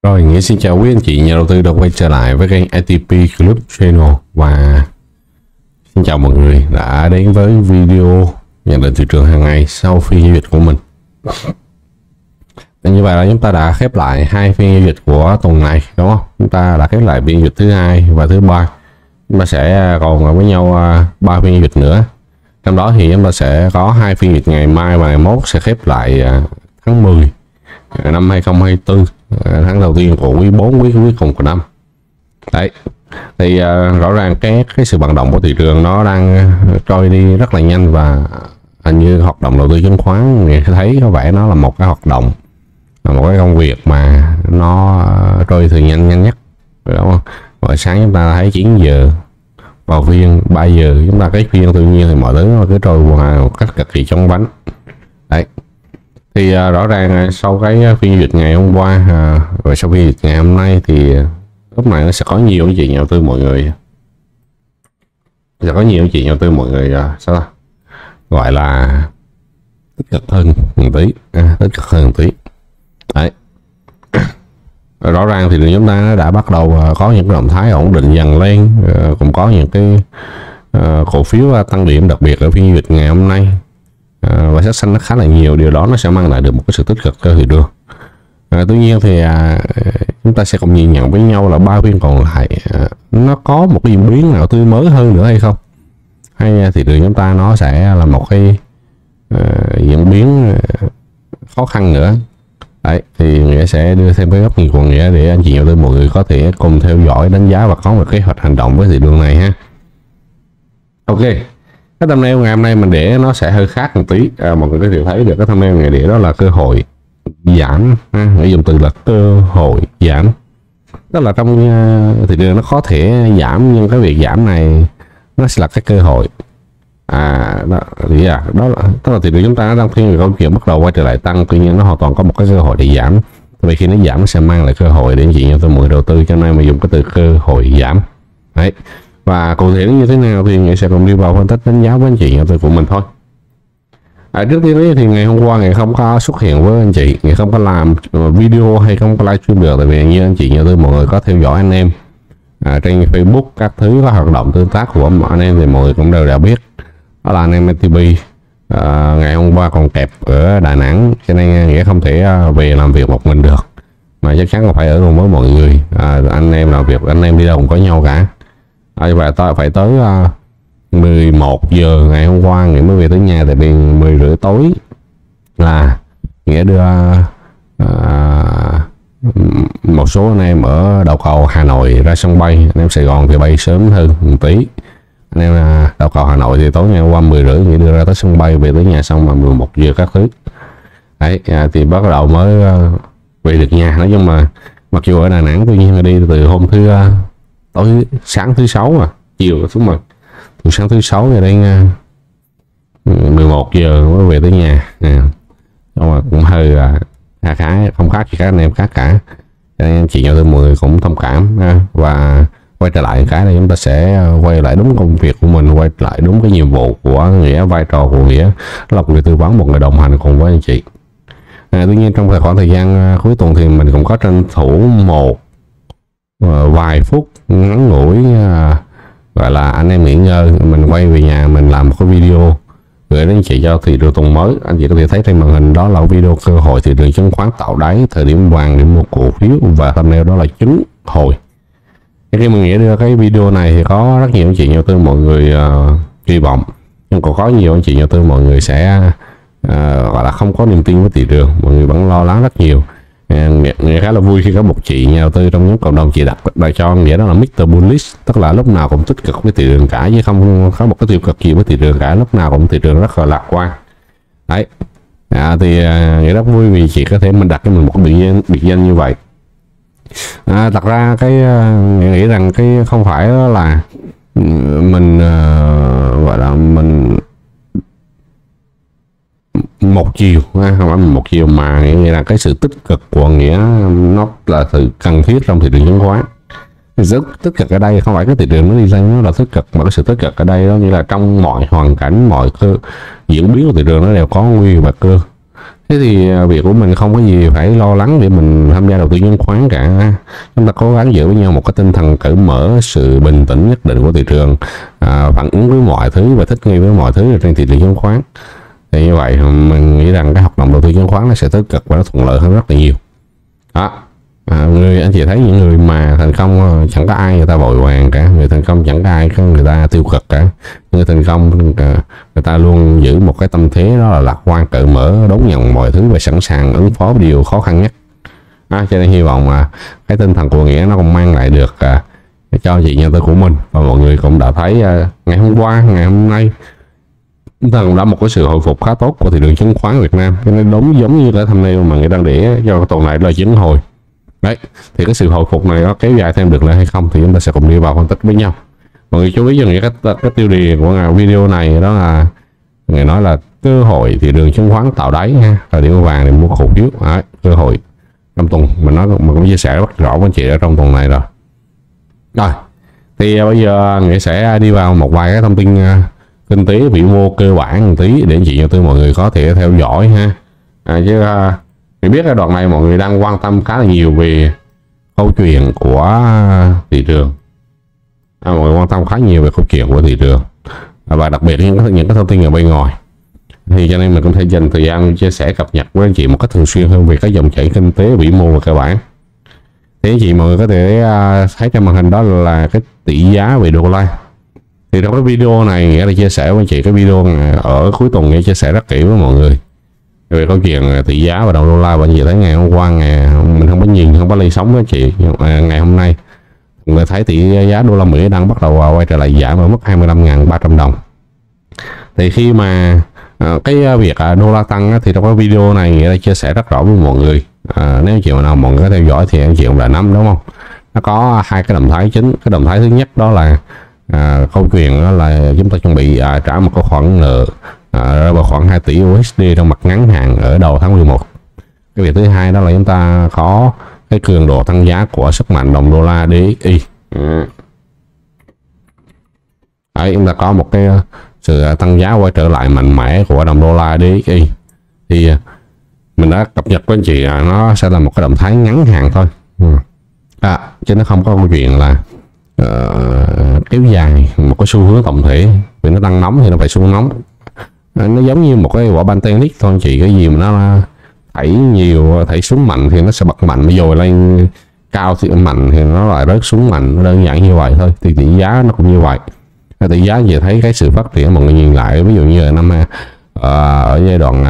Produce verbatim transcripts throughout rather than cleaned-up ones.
Rồi, Nghĩa xin chào quý anh chị nhà đầu tư đã quay trở lại với kênh i tê pê Club Channel. Và xin chào mọi người đã đến với video nhận định thị trường hàng ngày sau phiên giao dịch của mình. Như vậy là chúng ta đã khép lại hai phiên giao dịch của tuần này, đúng không? Chúng ta đã khép lại phiên giao dịch thứ hai và thứ ba. Chúng ta sẽ còn với nhau ba phiên giao dịch nữa. Trong đó thì chúng ta sẽ có hai phiên giao dịch ngày mai và ngày mốt sẽ khép lại tháng mười năm hai không hai tư, tháng đầu tiên của quý bốn, quý cuối cùng của năm. Đấy, thì uh, rõ ràng cái cái sự vận động của thị trường nó đang trôi đi rất là nhanh, và hình như hoạt động đầu tư chứng khoán người thấy có vẻ nó là một cái hoạt động, là một cái công việc mà nó uh, trôi thường nhanh nhanh nhất, đúng không? Và sáng chúng ta thấy chín giờ vào phiên, ba giờ chúng ta cái phiên tự nhiên thì mọi thứ nó cứ trôi qua một cách cực kỳ chóng vánh. Đấy, thì uh, rõ ràng uh, sau cái phiên giao dịch ngày hôm qua uh, và sau phiên giao dịch ngày hôm nay thì uh, lúc này nó sẽ có nhiều anh chị nhà đầu tư mọi người sẽ có nhiều anh chị nhà đầu tư mọi người uh, sao ta? Gọi là tích cực hơn một tí, à, tích cực hơn một tí. Đấy, rõ ràng thì chúng ta đã bắt đầu uh, có những cái động thái ổn định dần lên, uh, cũng có những cái uh, cổ phiếu uh, tăng điểm đặc biệt ở phiên giao dịch ngày hôm nay. À, và sắc xanh nó khá là nhiều, điều đó nó sẽ mang lại được một cái sự tích cực cho thị trường. À, tuy nhiên thì à, chúng ta sẽ cùng nhìn nhận với nhau là ba phiên còn lại à, nó có một cái diễn biến nào tươi mới hơn nữa hay không, hay thị trường chúng ta nó sẽ là một cái à, diễn biến à, khó khăn nữa. Đấy, thì Nghĩa sẽ đưa thêm cái góc nhìn của Nghĩa để anh chị nhà đầu tư mọi người có thể cùng theo dõi, đánh giá và có một kế hoạch hành động với thị trường này ha. Ok, cái thumbnail ngày hôm nay mình để nó sẽ hơi khác một tí, à, mọi người có thể thấy được cái thumbnail ngày để đó là cơ hội giảm, ha, dùng từ là cơ hội giảm. Đó là trong uh, thị trường nó có thể giảm, nhưng cái việc giảm này nó sẽ là cái cơ hội. À, đó, thì à, đó là, đó là thị trường chúng ta đang thiên về câu chuyện bắt đầu quay trở lại tăng, tuy nhiên nó hoàn toàn có một cái cơ hội để giảm. Vì khi nó giảm nó sẽ mang lại cơ hội để anh chị nhà tôi mọi đầu tư, cho nên mà dùng cái từ cơ hội giảm. Đấy. Và cụ thể như thế nào thì Nghĩa sẽ cùng đi vào phân tích đánh giá với anh chị nhà tôi của mình thôi. À, trước tiên thì ngày hôm qua Nghĩa không có xuất hiện với anh chị, Nghĩa không có làm video hay không có livestream được, tại vì như anh chị nhà tôi mọi người có theo dõi anh em à, trên Facebook các thứ, có hoạt động tương tác của anh em thì mọi người cũng đều đã biết, đó là anh em i tê pê à, ngày hôm qua còn kẹp ở Đà Nẵng, cho nên Nghĩa không thể về làm việc một mình được, mà chắc chắn là phải ở cùng với mọi người. À, anh em làm việc, anh em đi đâu cũng có nhau cả. À, và tôi phải tới uh, mười một giờ ngày hôm qua Nghĩa mới về tới nhà, tại vì mười rưỡi tối là Nghĩa đưa uh, một số anh em ở đầu cầu Hà Nội ra sân bay. Anh em Sài Gòn thì bay sớm hơn một tí, anh em uh, đầu cầu Hà Nội thì tối ngày hôm qua mười rưỡi Nghĩa đưa ra tới sân bay, về tới nhà xong mà mười một giờ các thứ. Đấy, uh, thì bắt đầu mới uh, về được nhà. Nói chung mà mặc dù ở Đà Nẵng, tuy nhiên là đi từ hôm thứ uh, tối sáng thứ sáu mà chiều xuống mà từ sáng thứ sáu rồi đến uh, mười một giờ mới về tới nhà. À, mà cũng hơi uh, khá khá không khác gì các anh em khác cả, cho nên chị nhau tôi mọi người cũng thông cảm. uh, và quay trở lại cái này chúng ta sẽ quay lại đúng công việc của mình, quay lại đúng cái nhiệm vụ của Nghĩa, vai trò của Nghĩa là một người tư vấn, một người đồng hành cùng với anh chị. À, tuy nhiên trong thời khoảng thời gian uh, cuối tuần thì mình cũng có tranh thủ một uh, vài phút ngắn ngủi, uh, gọi là anh em nghỉ ngơi, mình quay về nhà mình làm một cái video gửi đến chị cho thị trường tuần mới. Anh chị có thể thấy trên màn hình đó là video cơ hội thị trường chứng khoán tạo đáy, thời điểm vàng để mua cổ phiếu, và thumbnail đó là chứng hồi. Khi mình nghĩ đưa cái video này thì có rất nhiều anh chị nhà đầu tư mọi người uh, kỳ vọng, nhưng còn có nhiều anh chị nhà đầu tư mọi người sẽ uh, gọi là không có niềm tin với thị trường, mọi người vẫn lo lắng rất nhiều. Nghĩa khá là vui khi có một chị nhà đầu tư trong những cộng đồng chị đặt đại cho Nghĩa đó là mít tơ Bullish, tức là lúc nào cũng tích cực với thị trường cả, chứ không có một cái tiêu cực gì với thị trường cả, lúc nào cũng thị trường rất là lạc quan. Đấy, à, thì Nghĩa rất vui vì chị có thể mình đặt cho mình một cái biệt danh, biệt danh như vậy. À, thật ra cái Nghĩa nghĩ rằng cái không phải là mình uh, gọi là mình một chiều, không phải một chiều, mà nghĩa là cái sự tích cực của Nghĩa nó là sự cần thiết trong thị trường chứng khoán. Rất tích cực ở đây không phải cái thị trường nó đi lên nó là tích cực, mà cái sự tích cực ở đây đó như là trong mọi hoàn cảnh, mọi cơ diễn biến của thị trường nó đều có nguy và cơ. Thế thì việc của mình không có gì phải lo lắng để mình tham gia đầu tư chứng khoán cả. Chúng ta cố gắng giữ với nhau một cái tinh thần cởi mở, sự bình tĩnh nhất định của thị trường, à, phản ứng với mọi thứ và thích nghi với mọi thứ trên thị trường chứng khoán. Thì như vậy mình nghĩ rằng cái hoạt động đầu tư chứng khoán nó sẽ tích cực và nó thuận lợi hơn rất là nhiều. Đó. À, người anh chị thấy những người mà thành công chẳng có ai người ta vội vàng cả, người thành công chẳng có ai người ta tiêu cực cả. Người thành công người ta luôn giữ một cái tâm thế đó là lạc quan, cởi mở, đón nhận mọi thứ và sẵn sàng ứng phó với điều khó khăn nhất. À, cho nên hy vọng mà cái tinh thần của Nghĩa nó còn mang lại được à, cho chị nhân tư của mình, và mọi người cũng đã thấy à, ngày hôm qua, ngày hôm nay chúng ta cũng đã một cái sự hồi phục khá tốt của thị trường chứng khoán Việt Nam. Cho nên đúng giống như là thumbnail mà Nghĩa đang để cho tuần này là chứng hồi. Đấy, thì cái sự hồi phục này nó kéo dài thêm được lại hay không thì chúng ta sẽ cùng đi vào phân tích với nhau. Mọi người chú ý cho những cái, cái tiêu đề của video này đó là người nói là cơ hội thị trường chứng khoán tạo đáy ha, thời điểm vàng để mua cổ phiếu. Đấy, cơ hội trong tuần mình nói mình cũng chia sẻ rất rõ với anh chị ở trong tuần này rồi. Rồi thì bây giờ Nghĩa sẽ đi vào một vài cái thông tin uh, kinh tế vĩ mô cơ bản một tí để anh chị nhà tư mọi người có thể theo dõi ha. À, chứ uh, mình biết cái đoạn này mọi người đang quan tâm khá là nhiều về câu chuyện của thị trường, à, mọi người quan tâm khá nhiều về câu chuyện của thị trường à, và đặc biệt những, những cái thông tin ở bên ngoài, thì cho nên mình cũng thể dành thời gian chia sẻ cập nhật với anh chị một cách thường xuyên hơn về các dòng chảy kinh tế vĩ mô và cơ bản. Thế anh chị mọi người có thể uh, thấy trên màn hình đó là cái tỷ giá về đô la. Thì trong cái video này Nghĩa là chia sẻ với anh chị cái video ở cuối tuần Nghĩa chia sẻ rất kỹ với mọi người về câu chuyện tỷ giá và đồng đô la. Và anh chị thấy ngày hôm qua ngày mình không có nhìn, không có lên sóng với anh chị, à, ngày hôm nay người thấy tỷ giá đô la Mỹ đang bắt đầu quay trở lại giảm ở mức hai mươi lăm nghìn ba trăm đồng. Thì khi mà à, cái việc à, đô la tăng á, thì trong cái video này Nghĩa đã chia sẻ rất rõ với mọi người. À, nếu anh chị nào mọi người có theo dõi thì anh chị cũng đã nắm đúng không? Nó có hai cái động thái chính. Cái động thái thứ nhất đó là à, câu chuyện đó là chúng ta chuẩn bị à, trả một cái khoản nợ À, vào khoảng hai tỷ u ét đê trong mặt ngắn hạn ở đầu tháng mười một. Cái việc thứ hai đó là chúng ta có cái cường độ tăng giá của sức mạnh đồng đô la đê ích i. Ừ. Đấy, chúng ta có một cái sự tăng giá quay trở lại mạnh mẽ của đồng đô la đê ích i. Thì mình đã cập nhật với anh chị là nó sẽ là một cái động thái ngắn hạn thôi. Ừ. À, chứ nó không có câu chuyện là uh, kéo dài một cái xu hướng tổng thể. Vì nó tăng nóng thì nó phải xuống nóng. Nó giống như một cái quả banh tennis thôi anh chị, cái gì mà nó thảy nhiều, thảy xuống mạnh thì nó sẽ bật mạnh, mà dồi lên cao thì mạnh thì nó lại rớt xuống mạnh, nó đơn giản như vậy thôi. Thì tỷ giá nó cũng như vậy. Tỷ giá về thấy cái sự phát triển mọi người nhìn lại, ví dụ như ở năm uh, ở giai đoạn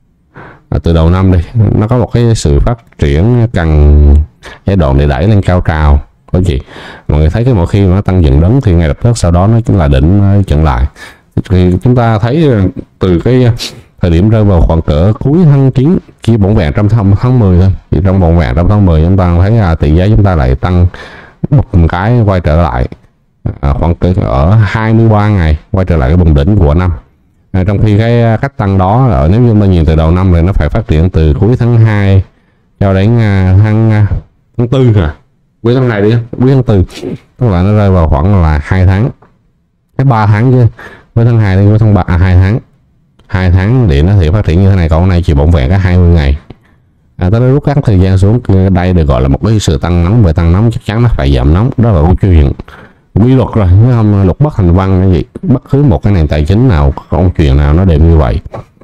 uh, từ đầu năm đi, nó có một cái sự phát triển cần giai đoạn để đẩy lên cao trào có chị. Mọi người thấy cái mỗi khi mà nó tăng dần đấng thì ngay lập tức sau đó nó chính là đỉnh chặn lại. Thì chúng ta thấy từ cái thời điểm rơi vào khoảng cỡ cuối tháng chín, chỉ bỏng vẹn trong tháng mười thôi, thì trong bỏng vẹn trong tháng mười chúng ta thấy là tỷ giá chúng ta lại tăng một cái quay trở lại à, khoảng cỡ ở hai mươi ba ngày quay trở lại cái vùng đỉnh của năm. À, trong khi cái cách tăng đó ở nếu như chúng ta nhìn từ đầu năm thì nó phải phát triển từ cuối tháng hai cho đến uh, tháng uh, tháng tư à, cuối tháng này đi, cuối tháng tư, tức là nó rơi vào khoảng là hai tháng, cái ba tháng chứ. Với tháng hai đến với tháng ba à, hai tháng hai tháng để nó thể phát triển như thế này, còn này chỉ bỏng vẹn cái hai mươi ngày à, tới rút ngắn thời gian xuống. Đây được gọi là một cái sự tăng nóng, về tăng nóng chắc chắn nó phải giảm nóng, đó là câu chuyện quy luật rồi, nếu không luật bất thành văn cái gì, bất cứ một cái nền tài chính nào, câu chuyện nào nó đều như vậy.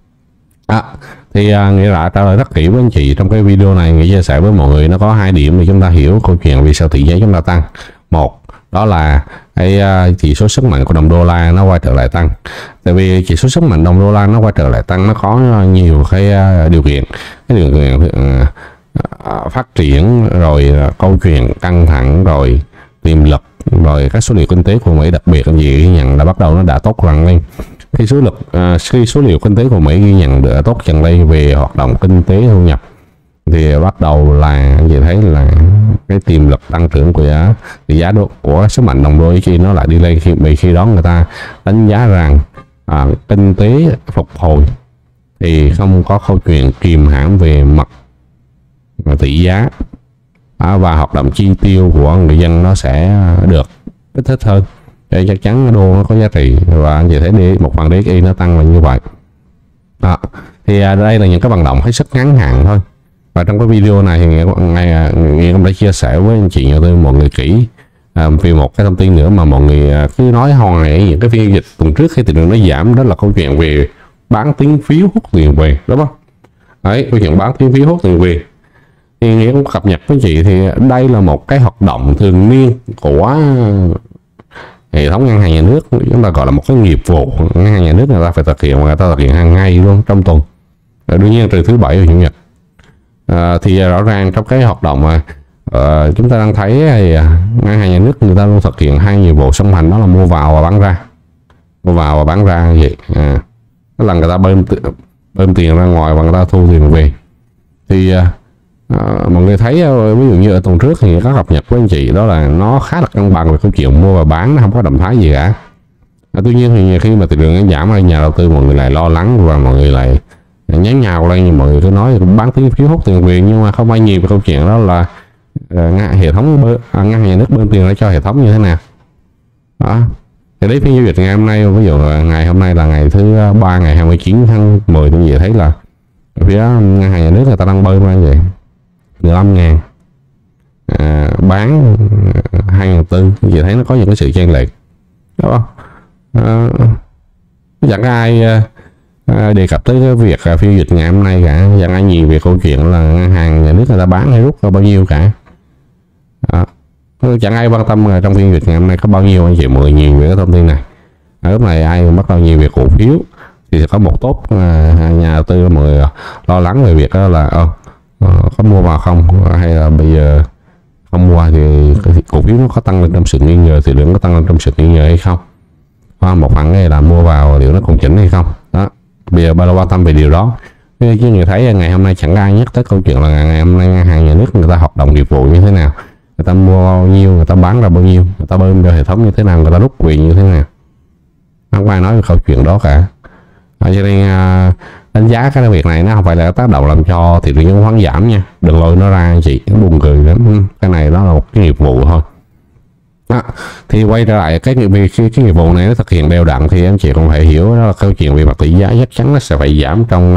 À, thì à, Nghĩa đã trả lời rất kỹ với anh chị trong cái video này. Nghĩa chia sẻ với mọi người nó có hai điểm để chúng ta hiểu câu chuyện vì sao tỷ giá chúng ta tăng. Một đó là cái chỉ số sức mạnh của đồng đô la nó quay trở lại tăng. Tại vì chỉ số sức mạnh đồng đô la nó quay trở lại tăng nó có nhiều cái điều kiện, cái điều kiện uh, phát triển rồi câu chuyện căng thẳng rồi tiềm lực rồi các số liệu kinh tế của Mỹ, đặc biệt là gì ghi nhận là bắt đầu nó đã tốt dần lên. Khi số lực uh, khi số liệu kinh tế của Mỹ ghi nhận được tốt dần lên về hoạt động kinh tế thu nhập thì bắt đầu là gì thấy là cái tiềm lực tăng trưởng của giá, thì giá độ của sức mạnh đồng đô la nó lại đi lên. Khi bị khi đó người ta đánh giá rằng à, kinh tế phục hồi thì không có câu chuyện kìm hãm về mặt tỷ giá à, và hoạt động chi tiêu của người dân nó sẽ được kích thích hơn, để chắc chắn đô nó có giá trị. Và anh chị thấy đi một phần đê ích i nó tăng là như vậy. À, Thì à, đây là những cái vận động hết sức ngắn hạn thôi. Và trong cái video này thì ngày Nghĩa cũng đã chia sẻ với anh chị nhà đầu tư mọi người kỹ à, vì một cái thông tin nữa mà mọi người à, cứ nói hoài những cái phiên giao dịch tuần trước khi thị trường nó giảm, đó là câu chuyện về bán tín phiếu hút tiền về, đúng không? Đấy, câu chuyện bán tín phiếu hút tiền về thì Nghĩa cũng cập nhật với chị, thì đây là một cái hoạt động thường niên của hệ thống ngân hàng nhà nước, chúng ta gọi là một cái nghiệp vụ ngân hàng nhà nước người ta phải thực hiện, và người ta thực hiện hàng ngày luôn trong tuần, đương nhiên trừ thứ bảy và chủ nhật. À, thì rõ ràng trong cái hoạt động mà uh, chúng ta đang thấy thì ngân hàng nhà nước người ta luôn thực hiện hai nhiệm vụ song hành, đó là mua vào và bán ra, mua vào và bán ra như vậy. À, đó là người ta bơm bơm tiền ra ngoài và người ta thu tiền về. Thì uh, uh, mọi người thấy uh, ví dụ như ở tuần trước thì có cập nhật với anh chị, đó là nó khá là cân bằng về câu chuyện mua và bán, nó không có động thái gì cả. À, tuy nhiên thì khi mà thị trường giảm thì nhà đầu tư mọi người lại lo lắng và mọi người lại nhán nhào lên, như mọi người cứ nói bán tín phiếu hút tiền về, nhưng mà không ai nhìn về câu chuyện đó là uh, hệ thống bơ, à, ngân hàng nhà nước bơm tiền ra cho hệ thống như thế nào. Đó. Thì đấy, phiên giao dịch ngày hôm nay, ví dụ là ngày hôm nay là ngày thứ ba, ngày hai mươi chín tháng mười, như vậy thấy là phía ngân hàng nhà nước người ta đang bơm ra vậy mười lăm ngàn, à, bán hai ngàn tư, như vậy thấy nó có những cái sự chênh lệch, đúng không? À, chẳng ai À, đề cập tới cái việc à, phiên giao dịch ngày hôm nay cả, chẳng ai nhìn về câu chuyện là ngân hàng nhà nước người ta bán hay rút có bao nhiêu cả. À, chẳng ai quan tâm trong phiên giao dịch ngày hôm nay có bao nhiêu, anh chị mọi người nhìn về cái thông tin này. À, lúc này ai bắt đầu nhìn về cổ phiếu thì có một tốt à, nhà đầu tư mọi người lo lắng về việc đó là ờ, có mua vào không, hay là bây giờ không mua thì cổ phiếu nó có tăng lên trong sự nghi ngờ, thì lượng có tăng lên trong sự nghi ngờ hay không. À, một phần này là mua vào liệu nó còn chỉnh hay không. Đó, bây giờ ba quan tâm về điều đó. Chứ người thấy ngày hôm nay chẳng ai nhắc tới câu chuyện là ngày hôm nay ngân hàng nhà nước người ta hoạt động nghiệp vụ như thế nào, người ta mua bao nhiêu, người ta bán ra bao nhiêu, người ta bơm cho hệ thống như thế nào, người ta rút về như thế nào, không ai nói về câu chuyện đó cả. À, cho nên à, đánh giá cái việc này nó không phải là tác động làm cho thị trường chứng khoán giảm nha, đừng lôi nó ra anh chị, nó buồn cười lắm. Cái này đó là một cái nghiệp vụ thôi. À, thì quay trở lại cái, cái, cái, cái nghiệp vụ này nó thực hiện đều đặn, thì anh chị cũng phải hiểu đó là câu chuyện về mặt tỷ giá chắc chắn nó sẽ phải giảm trong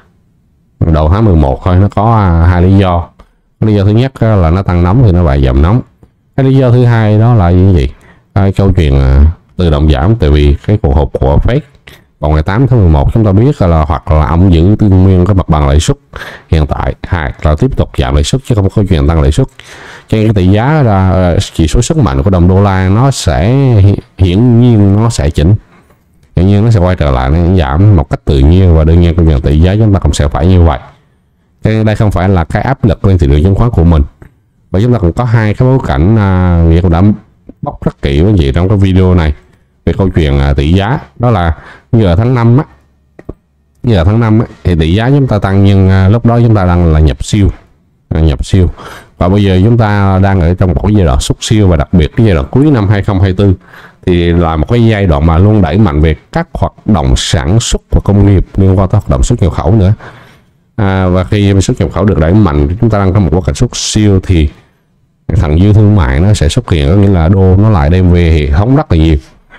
uh, đầu tháng mười một thôi. Nó có uh, hai lý do. Lý do thứ nhất uh, là nó tăng nóng thì nó lại giảm nóng. Cái lý do thứ hai đó là gì? Cái câu chuyện uh, tự động giảm, tại vì cái cuộc họp của Fed vào ngày tám tháng mười một chúng ta biết là hoặc là ông giữ tương nguyên cái mặt bằng lãi suất hiện tại, hoặc là tiếp tục giảm lãi suất chứ không có chuyện tăng lãi suất. Cho nên cái tỷ giá là chỉ số sức mạnh của đồng đô la nó sẽ hiển nhiên nó sẽ chỉnh, hiển nhiên nó sẽ quay trở lại, nó giảm một cách tự nhiên, và đương nhiên câu chuyện tỷ giá chúng ta cũng sẽ phải như vậy. Cho nên đây không phải là cái áp lực lên thị trường chứng khoán của mình, và chúng ta cũng có hai cái bối cảnh à, Nghĩa cũng đã bóc rất kỹ với chị trong cái video này về câu chuyện à, tỷ giá. Đó là giờ tháng năm á, giờ tháng năm á, thì tỷ giá chúng ta tăng, nhưng à, lúc đó chúng ta đang là nhập siêu, à, nhập siêu, và bây giờ chúng ta đang ở trong một cái giai đoạn xúc siêu, và đặc biệt cái giai đoạn cuối năm hai không hai tư thì là một cái giai đoạn mà luôn đẩy mạnh về các hoạt động sản xuất và công nghiệp liên quan tới hoạt động xuất nhập khẩu nữa. À, và khi xuất nhập khẩu được đẩy mạnh, chúng ta đang có một quá trình xúc siêu, thì thằng dư thương mại nó sẽ xuất hiện, có nghĩa là đô nó lại đem về hệ thống rất là nhiều.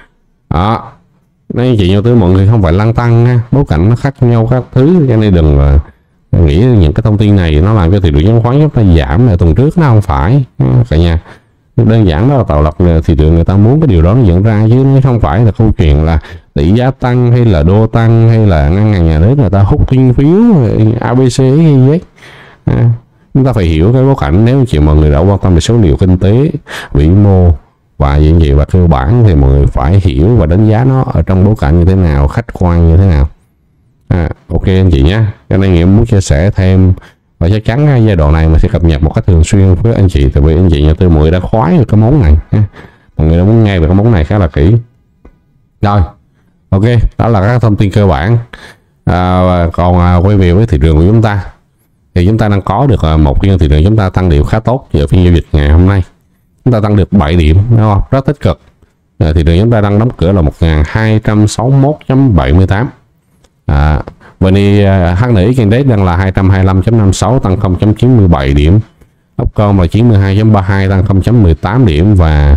Đó, nên chị nhau tới mọi người không phải lăn tăng ha, bối cảnh nó khác nhau các thứ, cho nên đừng là nghĩ những cái thông tin này nó làm cho thị trường chứng khoán chúng ta giảm là tuần trước, nó không phải cả nhà. Đơn giản đó là tạo lập thị trường người ta muốn cái điều đó nó diễn ra, chứ nó không phải là câu chuyện là tỷ giá tăng hay là đô tăng hay là ngân hàng nhà nước người ta hút tín phiếu a bê xê hay gì à, chúng ta phải hiểu cái bối cảnh. Nếu chị mọi người đã quan tâm đến số liệu kinh tế vĩ mô và gì gì và cơ bản thì mọi người phải hiểu và đánh giá nó ở trong bối cảnh như thế nào, khách quan như thế nào. À, ok anh chị nhé, cho nên Nghĩa muốn chia sẻ thêm, và chắc chắn giai đoạn này mình sẽ cập nhật một cách thường xuyên với anh chị, tại vì anh chị nhà tôi mọi người đã khoái về cái món này, mọi người đã muốn nghe về cái món này khá là kỹ. Rồi, ok, đó là các thông tin cơ bản. À, và còn à, quay về với thị trường của chúng ta, thì chúng ta đang có được à, một phiên thị trường chúng ta tăng điểm khá tốt ở phiên giao dịch ngày hôm nay. Chúng ta tăng được bảy điểm, đúng không? Rất tích cực. À, thị trường chúng ta đang đóng cửa là một nghìn hai trăm sáu mươi mốt chấm bảy mươi tám. À, và đi hát en i Index đang là hai trăm hai mươi lăm chấm năm mươi sáu, tăng không chấm chín mươi bảy điểm. Upcom là chín mươi hai chấm ba mươi hai, tăng không chấm mười tám điểm, và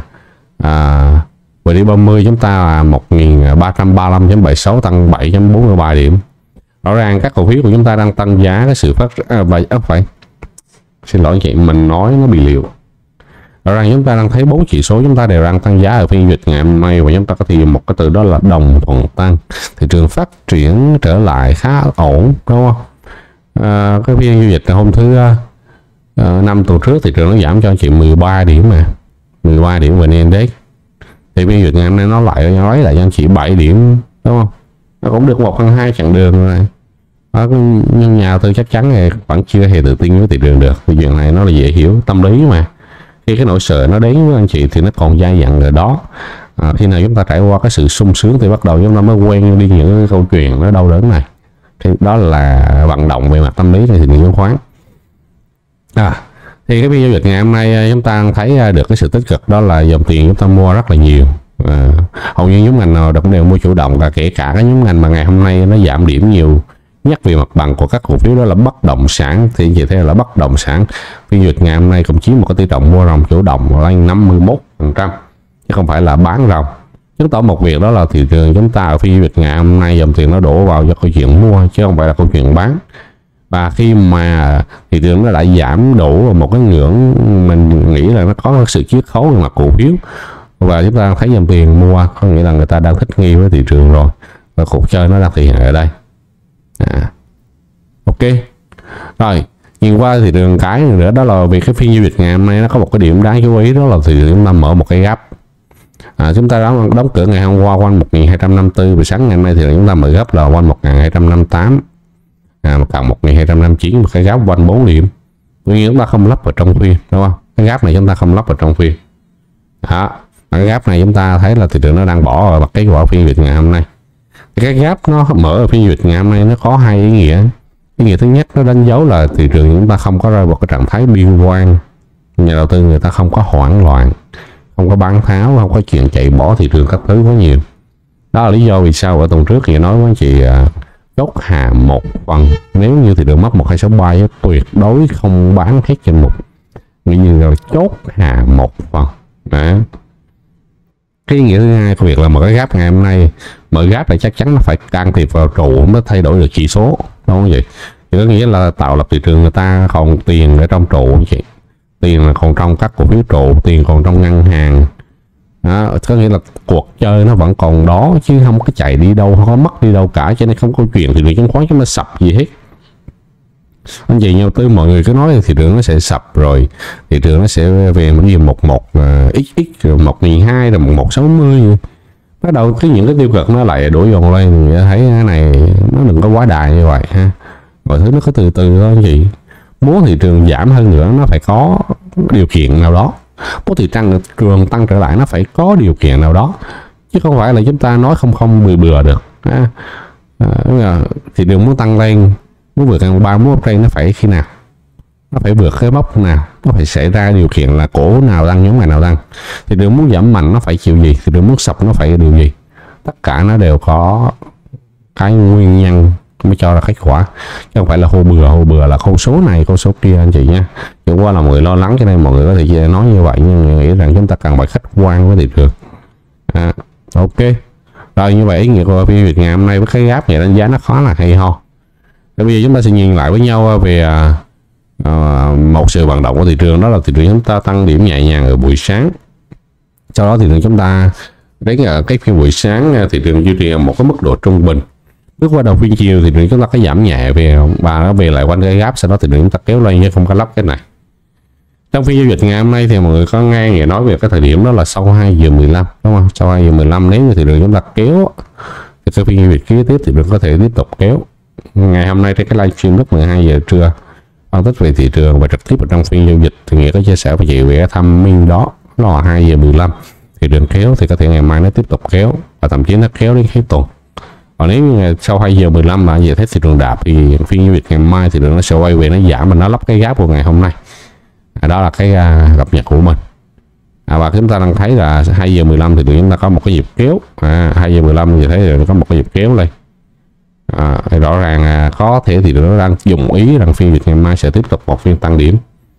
à, vê đê ba mươi chúng ta là một nghìn ba trăm ba mươi lăm chấm bảy mươi sáu, tăng bảy chấm bốn mươi ba điểm. Rõ ràng các cổ phiếu của chúng ta đang tăng giá, cái sự phát à, vậy à, phải xin lỗi chị, mình nói nó bị liều. Rõ ràng chúng ta đang thấy bốn chỉ số chúng ta đều đang tăng giá ở phiên giao dịch ngày hôm nay, và chúng ta có thể dùng một cái từ đó là đồng thuận tăng. Thị trường phát triển trở lại khá ổn, đúng không? À, cái phiên giao dịch hôm thứ uh, năm tuần trước thị trường nó giảm cho anh chị mười ba điểm mà mười ba điểm vê en Index, thì phiên giao dịch ngày hôm nay nó lại nói lại cho anh chị bảy điểm, đúng không? Nó cũng được một phần hai chặng đường rồi. Đó, nhưng nhà đầu tư chắc chắn là vẫn chưa hề tự tin với thị trường được. Cái chuyện này nó là dễ hiểu, tâm lý mà. Khi cái nỗi sợ nó đến với anh chị thì nó còn dai dẳng ở đó. À, khi nào chúng ta trải qua cái sự sung sướng thì bắt đầu chúng ta mới quen đi những cái câu chuyện nó đau đớn này. Thì đó là vận động về mặt tâm lý trên thị trường chứng khoán. À, thì cái phiên giao dịch ngày hôm nay chúng ta thấy được cái sự tích cực, đó là dòng tiền chúng ta mua rất là nhiều. À, hầu như nhóm ngành nào cũng đều mua chủ động, cả kể cả cái nhóm ngành mà ngày hôm nay nó giảm điểm nhiều nhất về mặt bằng của các cổ phiếu, đó là bất động sản. Thì chị thấy là bất động sản phiên giao dịch ngày hôm nay cũng chiếm một cái tỷ trọng mua ròng chủ động lên năm mươi mốt phần trăm, chứ không phải là bán ròng. Chứng tỏ một việc đó là thị trường chúng ta ở phiên giao dịch ngày hôm nay dòng tiền nó đổ vào cho câu chuyện mua chứ không phải là câu chuyện bán. Và khi mà thị trường nó đã giảm đổ vào một cái ngưỡng mình nghĩ là nó có sự chiết khấu về mặt cổ phiếu, và chúng ta thấy dòng tiền mua, có nghĩa là người ta đang thích nghi với thị trường rồi, và cuộc chơi nó đang thể hiện ở đây. À, ok rồi, nhìn qua thị trường cái nữa đó là vì cái phiên giao dịch ngày hôm nay nó có một cái điểm đáng chú ý, đó là thị trường chúng ta mở một cái gap. À, chúng ta đóng, đóng cửa ngày hôm qua quanh một nghìn hai trăm năm mươi tư, và sáng ngày hôm nay thì chúng ta mở gap là quanh một nghìn hai trăm năm mươi tám, à, còn một nghìn hai trăm năm mươi chín, một cái gap quanh bốn điểm. Tuy nhiên chúng ta không lắp vào trong phiên, đúng không? Cái gap này chúng ta không lắp vào trong phiên. Đó, cái gap này chúng ta thấy là thị trường nó đang bỏ vào mặt kết quả phiên giao dịch ngày hôm nay. Cái gap nó mở ở phiên giao dịch ngày hôm nay nó có hai ý nghĩa. Ý nghĩa thứ nhất, nó đánh dấu là thị trường chúng ta không có rơi vào cái trạng thái biên quan, nhà đầu tư người ta không có hoảng loạn, không có bán tháo, không có chuyện chạy bỏ thị trường các thứ quá nhiều. Đó là lý do vì sao ở tuần trước thì nói với anh chị chốt hạ một phần, nếu như thị trường mất một hai sáu ba tuyệt đối không bán hết trên mục, nghĩ như là chốt hạ một phần. Đó. Cái ý nghĩa thứ hai của việc là mở cái gap ngày hôm nay, mở gap này chắc chắn nó phải can thiệp vào trụ mới thay đổi được chỉ số, đúng không vậy? Thì có nghĩa là tạo lập thị trường người ta còn tiền ở trong trụ anh chị, tiền là còn trong các cổ phiếu trụ, tiền còn trong ngân hàng. Đó, có nghĩa là cuộc chơi nó vẫn còn đó chứ không có chạy đi đâu, không có mất đi đâu cả, cho nên không có chuyện thị trường chứng khoán chúng nó sập gì hết. Anh chị nhau tới mọi người cứ nói thị trường nó sẽ sập rồi, thị trường nó sẽ về một gì một một x x rồi một nghìn hai rồi một một sáu mươi, bắt đầu cái những cái tiêu cực nó lại đổ dồn lên. Mình thấy cái này nó đừng có quá đài như vậy ha, mọi thứ nó cứ từ từ thôi anh chị. Muốn thị trường giảm hơn nữa nó phải có điều kiện nào đó, muốn thị trường tăng trở lại nó phải có điều kiện nào đó, chứ không phải là chúng ta nói không không bừa bừa được ha. À, thị trường muốn tăng lên, muốn vượt hàng ba mốt trên nó phải khi nào, nó phải vượt cái mốc nào, nó phải xảy ra điều kiện là cổ nào tăng, nhóm ngày nào tăng. Thị trường muốn giảm mạnh nó phải chịu gì, thị trường muốn sập nó phải điều gì, tất cả nó đều có cái nguyên nhân mới cho ra kết quả, chứ không phải là hô bừa hô bừa là con số này con số kia anh chị nha. Chẳng qua là mọi người lo lắng cho nên mọi người có thể nói như vậy, nhưng mình nghĩ rằng chúng ta cần phải khách quan với thị trường. À, ok rồi, như vậy ý nghĩa của phiên giao dịch ngày hôm nay với cái gap này đánh giá nó khá là hay ho. Bây giờ chúng ta sẽ nhìn lại với nhau về uh, một sự vận động của thị trường, đó là thị trường chúng ta tăng điểm nhẹ nhàng ở buổi sáng, sau đó thị trường chúng ta đến ở cái phiên buổi sáng thị trường duy trì ở một cái mức độ trung bình. Bước qua đầu phiên chiều thị trường chúng ta có giảm nhẹ về và nó về lại quanh cái gap, sau đó thị trường chúng ta kéo lên chứ không có lắp cái này. Trong phiên giao dịch ngày hôm nay thì mọi người có nghe nghe nói về cái thời điểm đó là sau hai giờ mười lăm, đúng không? Sau hai giờ mười lăm nếu như thị trường chúng ta kéo thì cái phiên giao dịch kế tiếp thị trường có thể tiếp tục kéo. Ngày hôm nay trên cái livestream lúc mười hai giờ trưa phân tích về thị trường và trực tiếp ở trong phiên giao dịch thì Nghĩa có chia sẻ với chị về cái tham minh đó, nó là hai giờ mười lăm thị trường kéo thì có thể ngày mai nó tiếp tục kéo và thậm chí nó kéo đến hết tuần. Còn nếu như sau hai giờ mười lăm là về thấy thị trường đạp thì phiên giao dịch ngày mai thì nó sẽ quay về nó giảm mà nó lắp cái gap của ngày hôm nay. À, đó là cái uh, cập nhật của mình. À, và chúng ta đang thấy là hai giờ mười lăm thì chúng ta có một cái nhịp kéo. À, hai giờ mười lăm thì thấy là có một cái nhịp kéo lên. À, rõ ràng à, có thể thì nó đang dùng ý rằng phiên giao dịch ngày mai sẽ tiếp tục một phiên tăng điểm.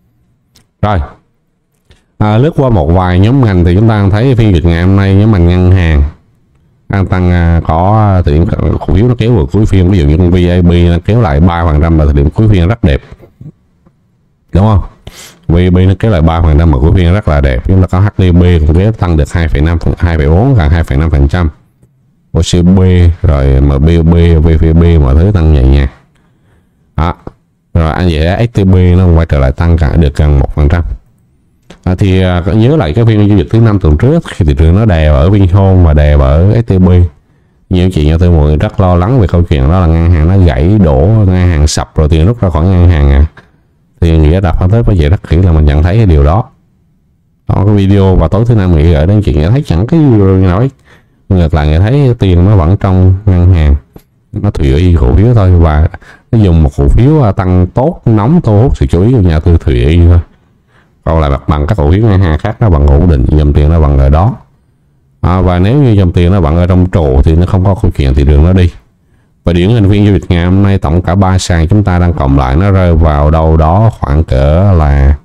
Rồi. À, lướt qua một vài nhóm ngành thì chúng ta thấy phiên giao dịch ngày hôm nay nhóm ngành ngân hàng đang tăng à, có thời điểm cổ phiếu nó kéo vào cuối phiên, ví dụ như con vê i bê nó kéo lại ba phần trăm là thời điểm cuối phiên rất đẹp, đúng không? vê i bê nó kéo lại ba phần trăm mà cuối phiên rất là đẹp. Chúng ta có hát đê bê cũng kéo tăng được hai phẩy năm, hai phẩy bốn gần hai phẩy năm phần trăm. ô xê bê rồi em bê bê, vê pê bê mọi thứ tăng nhẹ nhàng. Đó. Rồi anh vậy ét tê bê nó quay trở lại tăng cả được gần một phần trăm. À, thì à, nhớ lại cái phiên giao dịch thứ năm tuần trước khi thị trường nó đè ở Vinhome và đè ở ét tê bê, nhiều chị nhà tôi mọi người rất lo lắng về câu chuyện đó là ngân hàng nó gãy đổ, ngân hàng sập rồi tiền rút ra khỏi ngân hàng à. Thì nghĩa đã phân tích với vậy rất kỹ là mình nhận thấy cái điều đó. Đó cái video vào tối thứ năm nghĩ ở đến chị nghe thấy chẳng cái gì nói, ngược lại nghe thấy tiền nó vẫn trong ngân hàng, nó thủy y cổ phiếu thôi, và nó dùng một cổ phiếu tăng tốt nóng thu hút sự chú ý của nhà tư thủy y thôi. Còn lại mặt bằng các cổ phiếu ngân hàng khác nó vẫn ổn định, dòng tiền nó vẫn ở đó. À, và nếu như dòng tiền nó vẫn ở trong trụ thì nó không có câu chuyện thị trường nó đi. Và điển hình phiên giao dịch ngày hôm nay tổng cả ba sàn chúng ta đang cộng lại nó rơi vào đâu đó khoảng cỡ là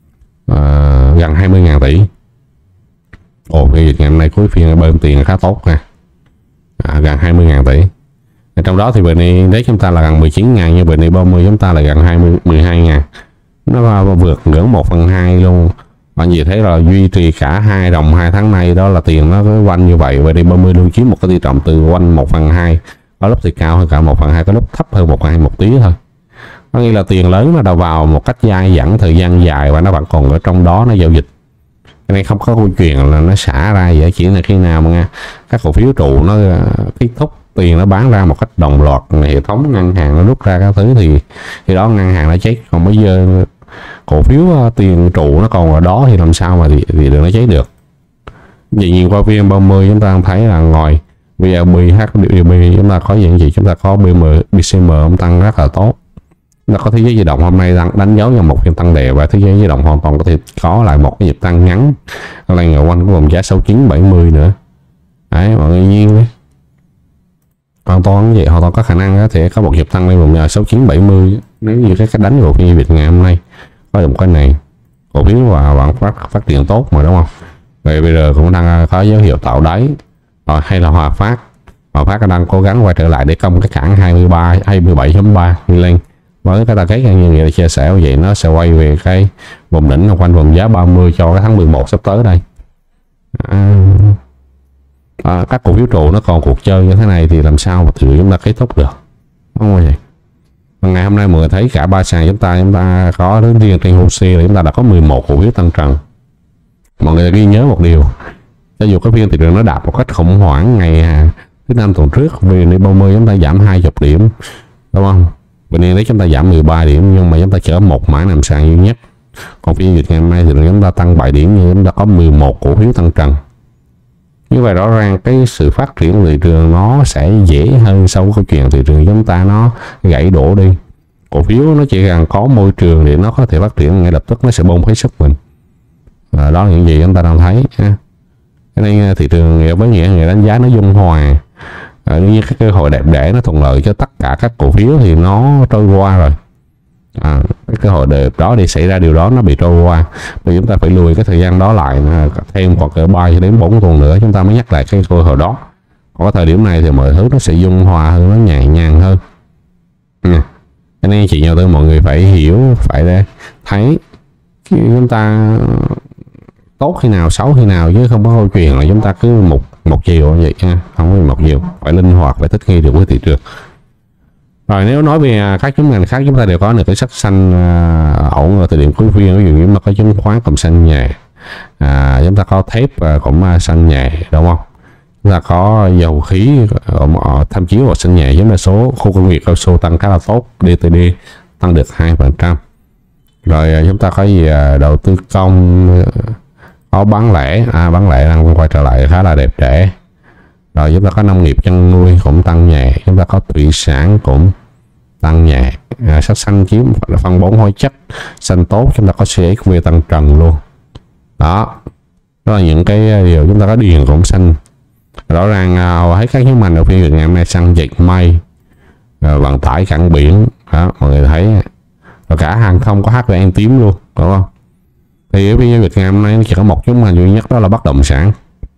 uh, gần hai mươi ngàn tỷ. Ồ, phiên giao dịch ngày hôm nay cuối phiên bơm tiền khá tốt nha, à, gần hai mươi ngàn tỷ. Trong đó thì bê en i đấy chúng ta là gần mười chín ngàn, nhưng bê en i ba mươi chúng ta là gần hai mươi, mười hai ngàn. Nó vượt ngưỡng một phần hai luôn. Bạn gì thấy là duy trì cả hai đồng hai tháng nay đó là tiền nó cứ quanh như vậy. Bê en i ba mươi luôn chiếm một cái tỷ trọng từ quanh một phần hai, có lúc thì cao hơn cả một phần hai, có lúc thấp hơn một phần hai một tí thôi. Có nghĩa là tiền lớn nó đầu vào một cách dai dẳng thời gian dài và nó vẫn còn ở trong đó nó giao dịch. Cái này không có câu chuyện là nó xả ra vậy, chỉ là khi nào mà các cổ phiếu trụ nó kết thúc, tiền nó bán ra một cách đồng loạt, hệ thống ngân hàng nó rút ra các thứ thì thì đó ngân hàng nó chết. Còn bây giờ cổ phiếu tiền trụ nó còn ở đó thì làm sao mà thì, thì được nó cháy được. Vậy nhìn qua vê en ba mươi chúng ta thấy là ngoài vê i bê, hát đê bê chúng ta có những gì, chúng ta có bê em, bê xê em cũng tăng rất là tốt. Nó có thế giới di động hôm nay đang đánh dấu cho một phiên tăng đẹp, và thế giới di động hoàn toàn có thể có lại một cái nhịp tăng ngắn lên ở quanh cái vùng giá sáu mươi chín bảy mươi nữa. Đấy, mọi người nhiên đấy. Hoàn toàn vậy, hoàn toàn có khả năng có thể có một nhịp tăng lên vùng giá sáu mươi chín bảy mươi nếu như cái cách đánh của phiên Việt ngày hôm nay có được cái này. Cổ phiếu và vẫn phát phát triển tốt mà, đúng không? Vậy bây giờ cũng đang có dấu hiệu tạo đáy. Rồi, hay là Hòa Phát. Hòa Phát đang cố gắng quay trở lại để công cái cản hai mươi ba, hai mươi bảy chấm ba đi lên. Với cái target như người chia sẻ vậy, nó sẽ quay về cái vùng đỉnh quanh vùng giá ba mươi cho cái tháng mười một sắp tới đây. À, à, các cổ phiếu trụ nó còn cuộc chơi như thế này thì làm sao mà thử chúng ta kết thúc được, đúng không vậy? Và ngày hôm nay mọi người thấy cả ba sàn chúng ta chúng ta có đến riêng trên hô xê là chúng ta đã có mười một cổ phiếu tăng trần. Mọi người ghi nhớ một điều, cho dù cái phiên thị trường nó đạp một cách khủng hoảng ngày thứ năm tuần trước, vì đi ba mươi chúng ta giảm hai mươi điểm, đúng không? Bình yên đấy chúng ta giảm mười ba điểm, nhưng mà chúng ta chở một mã nằm sàn duy nhất. Còn phiên dịch ngày hôm nay thì chúng ta tăng bảy điểm, nhưng chúng ta có mười một cổ phiếu tăng trần. Như vậy rõ ràng cái sự phát triển của thị trường nó sẽ dễ hơn so với câu chuyện thị trường chúng ta nó gãy đổ đi. Cổ phiếu nó chỉ cần có môi trường để nó có thể phát triển, ngay lập tức nó sẽ bung hết sức mình. Và đó là những gì chúng ta đang thấy. Cái này thị trường với nghĩa người đánh giá nó dung hòa. À, như cái cơ hội đẹp đẽ nó thuận lợi cho tất cả các cổ phiếu thì nó trôi qua rồi. À, cái cơ hội đẹp đó để xảy ra điều đó nó bị trôi qua, vì chúng ta phải lùi cái thời gian đó lại thêm khoảng cỡ ba đến bốn tuần nữa chúng ta mới nhắc lại cái cơ hội đó. Còn cái thời điểm này thì mọi thứ nó sẽ dung hòa hơn, nó nhẹ nhàng hơn. À, cho nên chị nhau tư mọi người phải hiểu, phải thấy chúng ta tốt khi nào xấu khi nào, chứ không có câu chuyện là chúng ta cứ một một chiều như vậy ha, không có một chiều, phải linh hoạt, phải thích nghi được với thị trường. Rồi nếu nói về các nhóm ngành khác chúng ta đều có được cái sắc xanh uh, ổn ở thời điểm cuối phiên. Ví dụ như mà có chứng khoán cũng xanh nhẹ, à, chúng ta có thép uh, cũng uh, xanh nhẹ, đúng không? Chúng ta có dầu khí uh, tham chiếu vào xanh nhẹ, giống như số khu công nghiệp cao su tăng khá là tốt, đê tê đê tăng được hai phần trăm. Rồi uh, chúng ta có gì uh, đầu tư công, uh, có bán lẻ, à, bán lẻ đang quay trở lại khá là đẹp đẽ. Rồi chúng ta có nông nghiệp chăn nuôi cũng tăng nhẹ, chúng ta có thủy sản cũng tăng nhẹ, à, sắc xanh chiếm phân bón hóa chất xanh tốt, chúng ta có xê ét vê tăng trần luôn. Đó, đó là những cái điều. Chúng ta có điền cũng xanh. Rõ ràng hầu hết các nhóm ngành ở phiên ngày hôm nay xăng dệt may, vận tải cảng biển, đó mọi người thấy, và cả hàng không có hát vê en tím luôn, đúng không? Thì ở phiên giao dịch ngày hôm nay chỉ có một nhóm ngành duy nhất, đó là bất động sản.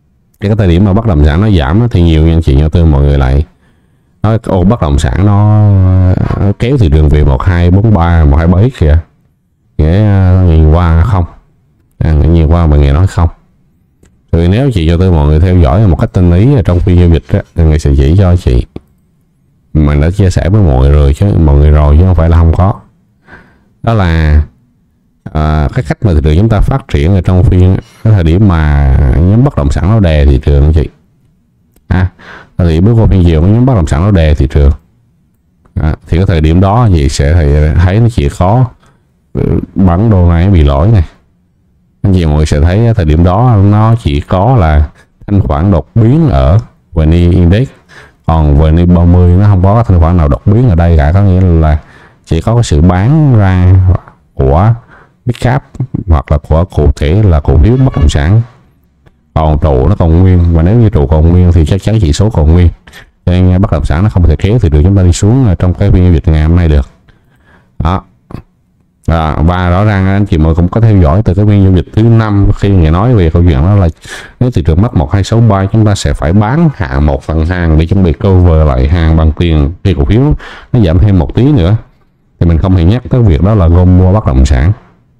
cái thời điểm mà bất động sản nó giảm thì nhiều anh chị nhà tư mọi người lại nói ô bất động sản nó, nó kéo thị trường về một hai bốn ba một hai ba x kìa, nghĩa nhìn qua không, à, nhìn qua mọi người nói không. Thì nếu chị cho tôi mọi người theo dõi một cách tinh lý ở trong phiên giao dịch đó, thì người sẽ chỉ cho chị, mình đã chia sẻ với mọi người rồi chứ mọi người rồi chứ không phải là không có. Đó là à, cái cách mà thị trường chúng ta phát triển ở trong phiên cái thời điểm mà nhóm bất động sản nó đè thị trường chị, à, thì bước qua phiên chiều nhóm bất động sản nó đè thị trường, à, thì cái thời điểm đó chị sẽ thấy nó chỉ có bản đồ này bị lỗi này, anh chị mọi người sẽ thấy thời điểm đó nó chỉ có là thanh khoản đột biến ở vê en Index, còn vê en ba mươi nó không có thanh khoản nào đột biến ở đây cả, có nghĩa là chỉ có cái sự bán ra của big cap hoặc là của cụ thể là cổ phiếu bất động sản, còn trụ nó còn nguyên, và nếu như trụ còn nguyên thì chắc chắn chỉ số còn nguyên, cho nên bất động sản nó không thể kéo thì được chúng ta đi xuống trong cái phiên giao dịch ngày hôm nay được đó. À, và rõ ràng anh chị mọi cũng có theo dõi từ cái phiên giao dịch thứ năm khi người nói về câu chuyện đó là nếu thị trường mất một hai sáu ba chúng ta sẽ phải bán hạ một phần hàng để chuẩn bị cover lại hàng bằng tiền khi cổ phiếu nó giảm thêm một tí nữa, thì mình không hề nhắc tới việc đó là gom mua bất động sản,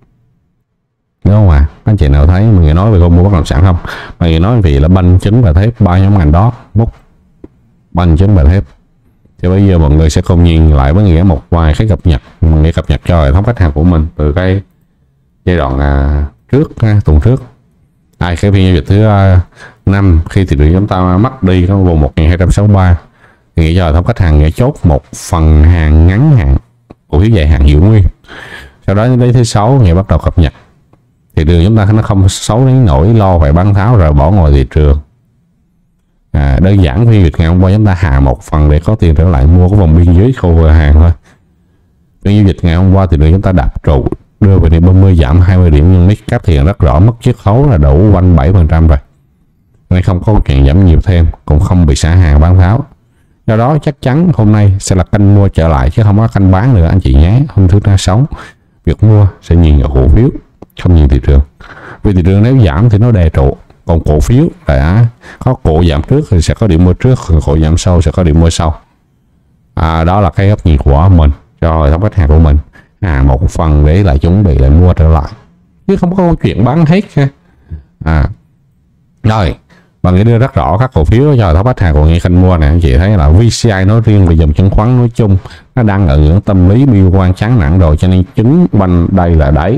đúng không ạ? À? Anh chị nào thấy người nói về gom mua bất động sản không? Mọi người nói vì là banh chứng và thép ba nhóm ngành đó, múc banh chứng và thép. Thì bây giờ mọi người sẽ cùng nhìn lại với nghĩa một vài cái cập nhật, nghĩa cập nhật cho hệ thống khách hàng của mình từ cái giai đoạn à, trước ha, tuần trước. Ai cái phiên giao dịch thứ uh, năm khi thị trường chúng ta mất đi có vùng một nghìn hai trăm sáu mươi ba thì nghĩa cho hệ thống khách hàng nghĩa chốt một phần hàng ngắn hạn cổ phiếu dài hạn giữ nguyên. Sau đó đến thứ sáu nghĩa bắt đầu cập nhật thị trường chúng ta nó không xấu đến nỗi lo phải bán tháo rồi bỏ ngoài thị trường. À, đơn giản phiên giao dịch ngày hôm qua chúng ta hạ một phần để có tiền trở lại mua cái vòng biên dưới khâu hàng thôi. Phiên giao dịch ngày hôm qua thì được chúng ta đạp trụ đưa về ba mươi giảm hai mươi điểm, nhưng mic cáp hiện rất rõ mất chiết khấu là đủ quanh bảy phần trăm rồi, nên không có chuyện giảm nhiều thêm, cũng không bị xả hàng bán tháo. Do đó chắc chắn hôm nay sẽ là canh mua trở lại chứ không có canh bán nữa anh chị nhé. Hôm thứ sáu việc mua sẽ nhìn ở cổ phiếu không nhìn thị trường, vì thị trường nếu giảm thì nó đè trụ, còn cổ phiếu đã có cổ giảm trước thì sẽ có điểm mua trước, cổ giảm sau sẽ có điểm mua sau. À, đó là cái góc nhìn của mình cho hệ thống khách hàng của mình, à, một phần để lại chuẩn bị lại mua trở lại chứ không có câu chuyện bán hết ha. À, rồi và nghĩa đưa rất rõ các cổ phiếu cho hệ thống khách hàng của nghĩa khanh mua này, anh chị thấy là vê xê i nói riêng và dòng chứng khoán nói chung nó đang ở ngưỡng tâm lý bi quan chán nản rồi, cho nên chứng banh đây là đáy,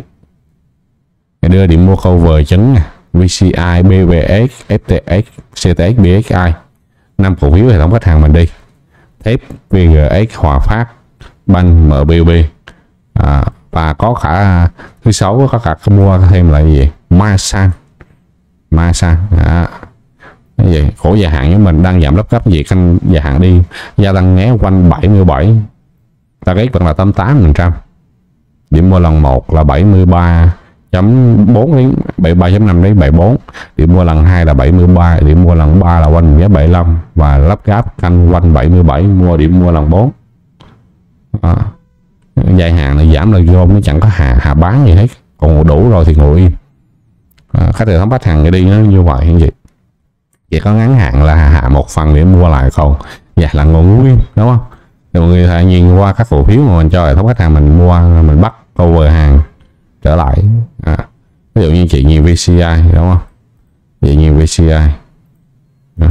đưa điểm mua cover chứng vê xê i, bê vê ét, ép tê ét, xê tê ét, bê ét i, năm cổ phiếu hệ thống khách hàng mình đi. Thép, vê giê ét, Hòa Phát, Banh, em bê bê, à, và có cả thứ sáu có cả mua thêm lại gì Masan, Masan, à, cái gì cổ dài hạn của mình đang giảm lấp cấp gì canh dài hạn đi gia tăng nghé quanh bảy mươi bảy, target vẫn là tám mươi tám phần trăm, điểm mua lần một là bảy mươi ba chấm bốn đến bảy mươi ba chấm năm đến bảy mươi bốn, điểm mua lần hai là bảy mươi ba, điểm mua lần ba là quanh giá bảy mươi lăm và lắp gáp canh quanh bảy mươi bảy, mua điểm mua lần bốn. À, dài hạn này giảm là gom nó chẳng có hạ hạ bán gì hết, còn đủ rồi thì ngồi yên. À, khách hệ thống khách hàng đi nó như vậy như vậy, chỉ có ngắn hạn là hạ một phần để mua lại, còn dài là ngồi nguyên, đúng không? Thì mọi người hãy nhìn qua các cổ phiếu mà mình cho hệ thống khách hàng mình mua, mình bắt cover hàng trở lại. À, ví dụ như chị nhìn vê xê i đúng không, chị nhìn vê xê i đó,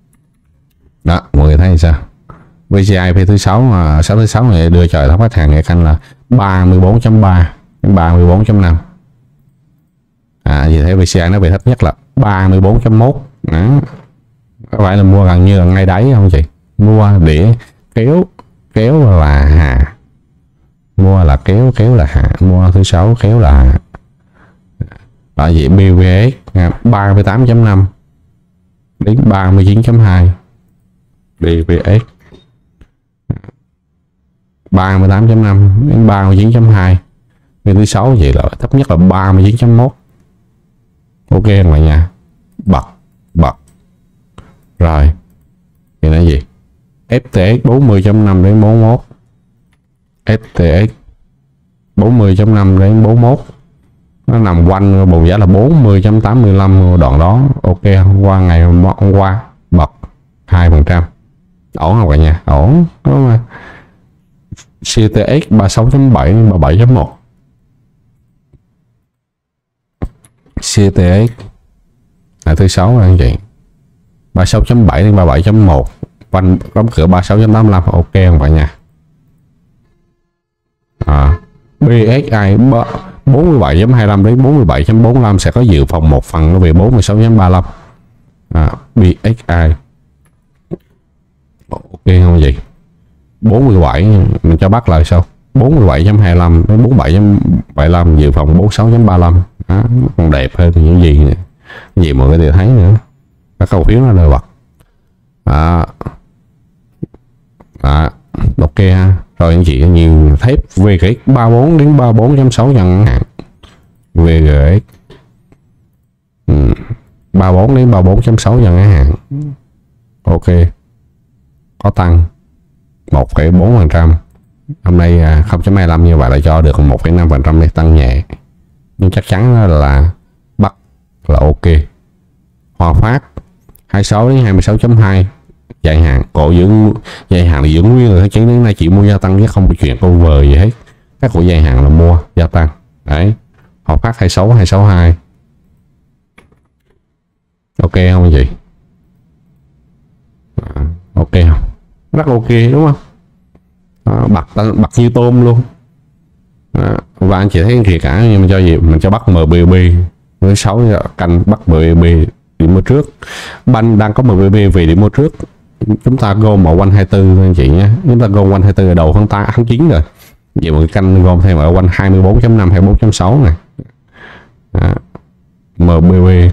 đó mọi người thấy sao? vê xê i phiên thứ sáu mà sáu thứ sáu này đưa cho hệ thống khách hàng nghe canh là ba mươi bốn chấm ba đến ba mươi bốn chấm năm. À, vì thế vê xê i nó bị thấp nhất là ba mươi bốn chấm một. Đó, có phải là mua gần như là ngay đáy không chị? Mua để kéo kéo là hạ, mua là kéo kéo là hạ, mua thứ sáu kéo là hạ. Tại vì bê vê ét ba mươi tám chấm năm đến ba mươi chín chấm hai, bê vê ét ba mươi tám chấm năm đến ba mươi chín chấm hai, phiên thứ sáu vậy là thấp nhất là ba mươi chín chấm một. Ok không mọi nha, bật bật rồi thì là gì? ép tê ét bốn mươi chấm năm đến bốn mươi mốt, ép tê ét bốn mươi chấm năm đến bốn mươi mốt, nó nằm quanh vùng giá là bốn mươi chấm tám mươi lăm đoạn đó. Ok, hôm qua ngày hôm qua bật hai phần trăm, ổn không cả nhà? Ổn đó mà. xê tê ích ba mươi sáu chấm bảy ba mươi bảy chấm một, xê tê ích là thứ sáu anh chị, ba mươi sáu chấm bảy đến ba mươi bảy chấm một, quanh đóng cửa ba mươi sáu chấm tám mươi lăm. Ok không cả nhà? À, bê ét i bốn mươi bảy chấm hai mươi lăm đến bốn mươi bảy chấm bốn mươi lăm sẽ có dự phòng một phần nó về bốn mươi sáu chấm ba mươi lăm. À, bê ét i ok không gì? bốn mươi bảy mình cho bắt lại sao? bốn mươi bảy chấm hai mươi lăm đến bốn mươi bảy chấm bảy mươi lăm, dự phòng bốn mươi sáu chấm ba mươi lăm. Đó, còn đẹp hơn thì những gì này. Cái gì mọi người đều thấy nữa. Các cổ phiếu nó đều bật. À, à, ok ha. Rồi anh chị nhiều thép vê giê ích ba mươi bốn đến ba mươi bốn chấm sáu chẳng hạn. vê giê ích ừ, ba mươi bốn đến ba mươi bốn chấm sáu chẳng hạn. Ok. Có tăng một phẩy bốn phần trăm. Hôm nay không chấm hai mươi lăm như vậy là cho được một phẩy năm phần trăm để tăng nhẹ. Nhưng chắc chắn là bắt là ok. Hòa Phát hai mươi sáu đến hai mươi sáu chấm hai dài hạn, cổ giữ dài hạn là giữ nguyên rồi, chứ đến nay chỉ mua gia tăng chứ không có chuyện over gì hết. Các cổ dài hạn là mua gia tăng. Đấy. Hòa Phát hai mươi sáu hai sáu hai. Ok không anh chị? À, ok không? Rất ok đúng không? À, bật bật như tôm luôn. À, và anh chị thấy kìa cả, nhưng mà cho gì mình cho bắt em bê bê với sáu canh bắt em bê bê điểm mua trước. Banh đang có em bê bê về điểm mua trước. Chúng ta gom ở quanh hai mươi tư anh chị nhé. Chúng ta gom quanh hai mươi tư ở đầu tháng tám tháng chín rồi. Vậy mọi canh gom thêm ở quanh hai mươi bốn chấm năm hai mươi bốn chấm sáu này. À, em bê bê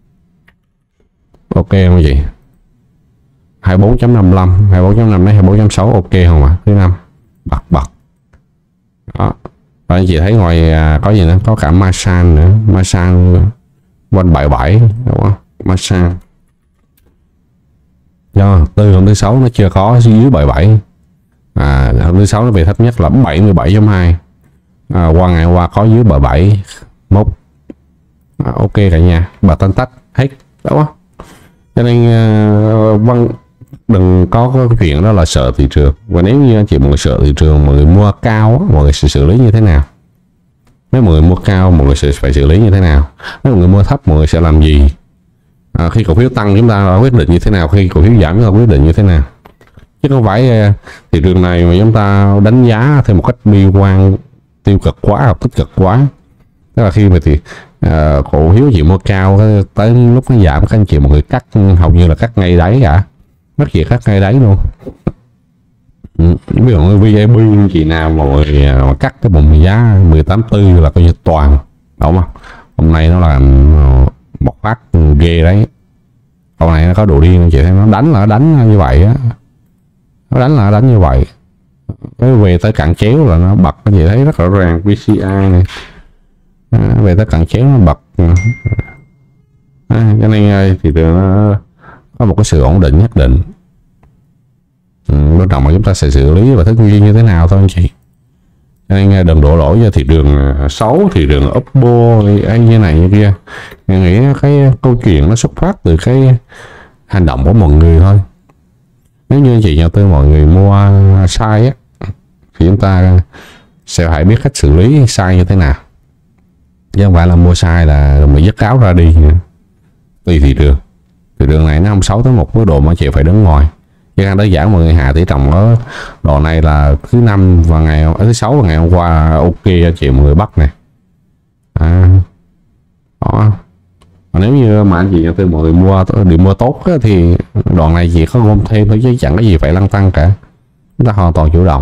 ok không gì? hai mươi bốn chấm năm mươi lăm, hai mươi bốn chấm năm đến hai mươi bốn chấm sáu ok không ạ? À? Thứ năm bật bật. Đó. Và anh chị thấy ngoài à, có gì nữa? Có cả Masan nữa, Masan quanh bảy mươi bảy đúng không? Masan. Do từ hôm thứ sáu nó chưa có dưới bảy mươi bảy. À, hôm thứ sáu nó về thấp nhất là bảy mươi bảy chấm hai. À, qua ngày qua có dưới bảy mươi bảy mốc. À, ok cả nhà, bà tên tách hết đúng không? Cho nên uh, văn đừng có cái chuyện đó là sợ thị trường. Và nếu như anh chị mọi người sợ thị trường, mọi người mua cao, mọi người sẽ xử lý như thế nào? Nếu mọi người mua cao, mọi người sẽ phải xử lý như thế nào? Nếu mọi người mua thấp, mọi người sẽ làm gì? À, khi cổ phiếu tăng chúng ta quyết định như thế nào? Khi cổ phiếu giảm chúng ta quyết định như thế nào? Chứ không phải thị trường này mà chúng ta đánh giá theo một cách bi quan, tiêu cực quá hoặc tích cực quá. Tức là khi mà thì uh, cổ phiếu chị mua cao, tới lúc nó giảm các anh chị mọi người cắt, hầu như là cắt ngay đáy cả, mất gì cắt ngay đáy luôn. Ừ, ví dụ như vê i bê chị nào mà mọi người mà cắt cái bụng giá mười tám tư là coi như toàn, đúng không? Hôm nay nó là một phát ghê đấy. Hôm nay nó có đồ điên chị thấy, nó đánh là nó đánh như vậy á, nó đánh là nó đánh như vậy. Cái về tới cạn chéo là nó bật, anh chị thấy rất rõ ràng vê xê i này. À, về tới cạn chéo nó bật. À, cho nên thì nó có một cái sự ổn định nhất định. Ừ, quan trọng mà chúng ta sẽ xử lý và thức nghi như thế nào thôi anh chị. Cho nên đừng đổ lỗi cho thị trường xấu, thị trường Oppo hay như này như kia. Mình nghĩ cái câu chuyện nó xuất phát từ cái hành động của mọi người thôi. Nếu như anh chị nhà tư mọi người mua sai á, thì chúng ta sẽ phải biết cách xử lý sai như thế nào, chứ không phải là mua sai là bị dứt áo ra đi. Tùy thị trường, thị trường này nó không xấu tới một mức độ mà chị phải đứng ngoài. Chứ đang tới giảm mọi người hạ tỷ trọng ở độ này là thứ năm và ngày thứ sáu và ngày hôm qua ok cho chị mọi người bắt này. À, đó. Nếu như mà anh chị nhà tư mọi người mua đi mua tốt á, thì đoạn này chỉ có gom thêm thôi chứ chẳng có gì phải lăn tăng cả, chúng ta hoàn toàn chủ động.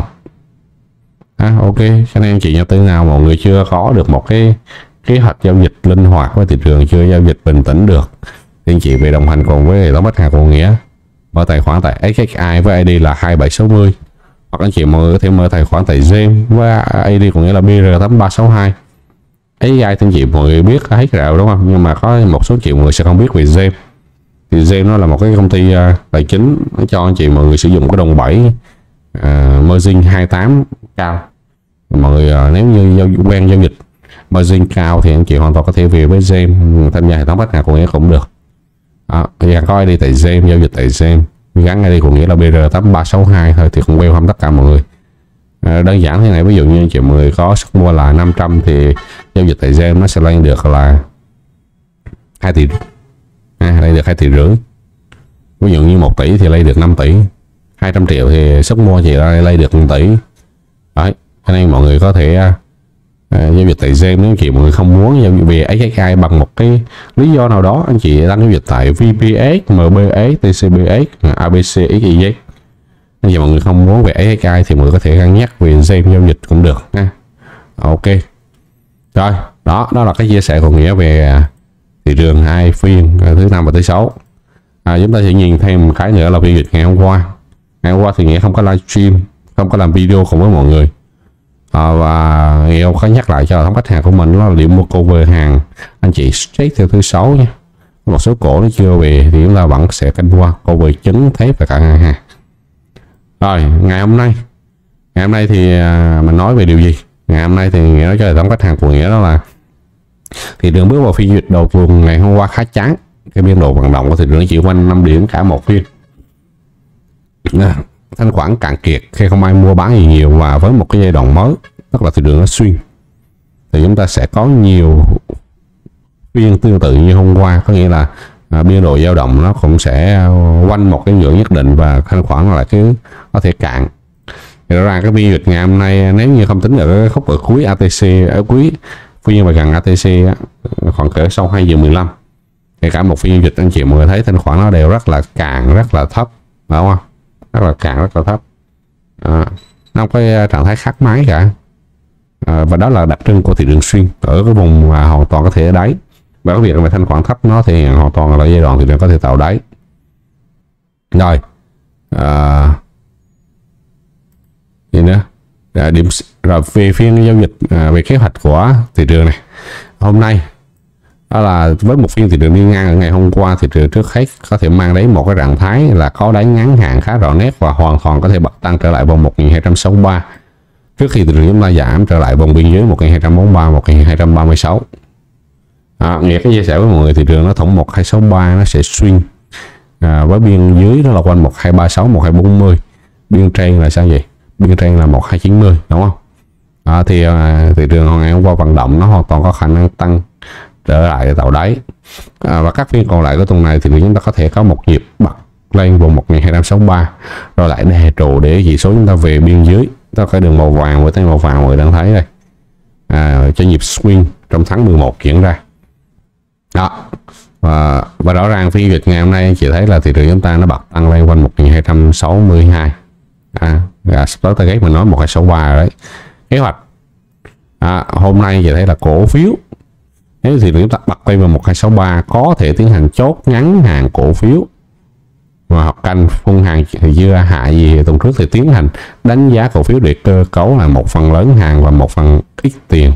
À, ok, cho nên anh chị nhà tư nào mọi người chưa có được một cái kế hoạch giao dịch linh hoạt với thị trường, chưa giao dịch bình tĩnh được, thì anh chị về đồng hành cùng với Tổng Bách Hàng của Nghĩa, mở tài khoản tại ích ích i với i đê là hai bảy sáu không, hoặc anh chị mọi người có thể mở tài khoản tại Gem với i đê của nghĩa là bê rờ tám ba sáu hai. ích ích i thì anh chị mọi người biết hết rồi đúng không? Nhưng mà có một số chị mọi người sẽ không biết về Gem. Thì Gem nó là một cái công ty uh, tài chính, nó cho anh chị mọi người sử dụng cái đồng bảy uh, margin hai mươi tám cao. Mọi người uh, nếu như giao, quen giao dịch margin cao thì anh chị hoàn toàn có thể về với Gem tham gia hệ thống khách hàng của nghĩa cũng được. Đó, giờ có ai đi tại Gem, giao dịch tại Gem gắn ai đi của nghĩa là bê rờ tám ba sáu hai thôi thì cũng welcome tất cả mọi người. À, đơn giản thế này, ví dụ như anh chị mọi người có sức mua là năm trăm thì giao dịch tại Gem nó sẽ lên được là hai tỷ, à, lên được hai tỷ rưỡi. Ví dụ như một tỷ thì lấy được năm tỷ, hai trăm triệu thì sức mua chỉ lấy được một tỷ. Đấy, cho nên mọi người có thể à, giao dịch tại Gem. Nếu anh chị mọi người không muốn giao dịch về ích ích i bằng một cái lý do nào đó, anh chị đăng giao dịch tại vê pê ét, em bê ét, tê xê bê ét, a bê xê, ích i zét. Anh chị mọi người không muốn về ích ích i thì mọi người có thể cân nhắc về Gem giao dịch cũng được nha. Ok. Rồi, đó đó là cái chia sẻ của nghĩa về thị trường hai phiên thứ năm và thứ sáu. À, chúng ta sẽ nhìn thêm một cái nữa là giao dịch ngày hôm qua. Ngày hôm qua thì nghĩa không có livestream, không có làm video cùng với mọi người. À, và nghĩa có nhắc lại cho hệ thống khách hàng của mình đó là điểm mua cover hàng anh chị straight theo thứ sáu nha. Một số cổ nó chưa về thì chúng ta vẫn sẽ canh qua cover trứng thép và cả ngân hàng. Rồi, ngày hôm nay ngày hôm nay thì à, mình nói về điều gì? Ngày hôm nay thì nghĩa nói cho hệ thống khách hàng của nghĩa đó là thị trường bước vào phiên dịch đầu tuần ngày hôm qua khá chán. Cái biên độ vận động của thị trường chỉ quanh năm điểm cả một phiên. À, thanh khoản cạn kiệt khi không ai mua bán gì nhiều, và với một cái giai đoạn mới tức là thị trường nó xuyên thì chúng ta sẽ có nhiều phiên tương tự như hôm qua, có nghĩa là à, biên độ dao động nó cũng sẽ quanh một cái ngưỡng nhất định và thanh khoản là cái có thể cạn. Thì rõ ràng cái biên dịch ngày hôm nay nếu như không tính ở cái khúc ở cuối a tê xê, ở cuối phiên và gần a tê xê á, khoảng cỡ sau hai giờ mười lăm thì cả một phiên dịch anh chị mọi người thấy thanh khoản nó đều rất là cạn, rất là thấp, đúng không? Rất là cạn, rất là thấp. À, nó không có trạng thái khác máy cả. À, và đó là đặc trưng của thị trường xuyên ở cái vùng mà hoàn toàn có thể đáy. Và cái việc mà thanh khoản thấp nó thì hoàn toàn là giai đoạn thị trường có thể tạo đáy. Rồi. À, gì nữa? À, điểm rồi về phiên giao dịch à, về kế hoạch của thị trường này hôm nay đó là với một phiên thị trường đi ngang ở ngày hôm qua, thị trường trước hết có thể mang đến một cái trạng thái là có đáy ngắn hạn khá rõ nét và hoàn toàn có thể bật tăng trở lại vùng một nghìn hai trăm sáu mươi ba trước khi thị trường chúng ta giảm trở lại vùng biên giới một nghìn hai trăm bốn mươi ba, một nghìn hai trăm ba mươi sáu. À, nghĩa cái chia sẻ với mọi người thị trường nó thủng một nghìn hai trăm sáu mươi ba nó sẽ swing à, với biên dưới đó là quanh một nghìn hai trăm ba mươi sáu, một nghìn hai trăm bốn mươi, biên trên là sao vậy? Biên trên là một nghìn hai trăm chín mươi, đúng không? À, thì à, thị trường ngày hôm qua vận động nó hoàn toàn có khả năng tăng trở lại tạo đáy. À, và các phiên còn lại của tuần này thì chúng ta có thể có một nhịp bật lên vùng một nghìn hai trăm sáu mươi ba rồi lại đè trụ để chỉ số chúng ta về biên dưới. Đó cái đường màu vàng với tay màu vàng mọi người đang thấy đây. À, cho nhịp swing trong tháng mười một diễn ra. Đó. Và, và rõ ràng phiên dịch ngày hôm nay chị thấy là thị trường chúng ta nó bật tăng lên quanh một nghìn hai trăm sáu mươi hai. À, tới target mình nói một nghìn hai trăm sáu mươi ba rồi đấy. Kế hoạch à, hôm nay chị thấy là cổ phiếu nếu thì chúng ta bật lên vào một nghìn hai trăm sáu mươi ba có thể tiến hành chốt ngắn hàng cổ phiếu và hoặc canh phun hàng thì dưa hạ gì tuần trước thì tiến hành đánh giá cổ phiếu để cơ cấu là một phần lớn hàng và một phần ít tiền.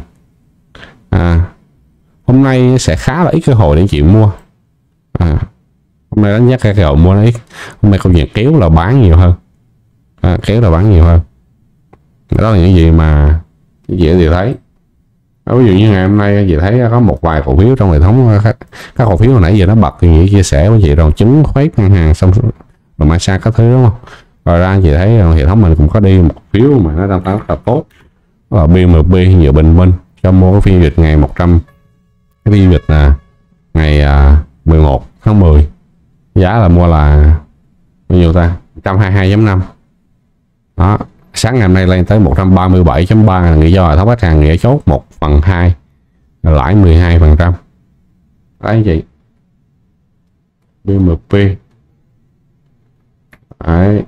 À, hôm nay sẽ khá là ít cơ hội để chị mua. À, hôm nay đánh giá cái cơ hội mua nó ít. Hôm nay câu chuyện kéo là bán nhiều hơn. À, kéo là bán nhiều hơn. Đó là những gì mà dễ thì thấy. Ví dụ như ngày hôm nay chị thấy có một vài cổ phiếu trong hệ thống, các, các cổ phiếu hồi nãy giờ nó bật thì chị chia sẻ với chị rồi chứng khoét ngân hàng xong rồi mai sang các thứ đúng không? Rồi ra chị thấy hệ thống mình cũng có đi một phiếu mà nó đang tăng rất là tốt, đó là bê em pê nhiều bình minh cho mua cái phiên dịch ngày một trăm, cái phiên dịch là ngày à, mười một tháng mười, giá là mua là bao nhiêu ta? một trăm hai mươi hai chấm năm. Đó, sáng ngày hôm nay lên tới một trăm ba mươi bảy chấm ba là lý do là thống khách hàng nghĩa chốt một phần hai lãi mười hai phần trăm. Đấy chị, bê em pê. Đấy,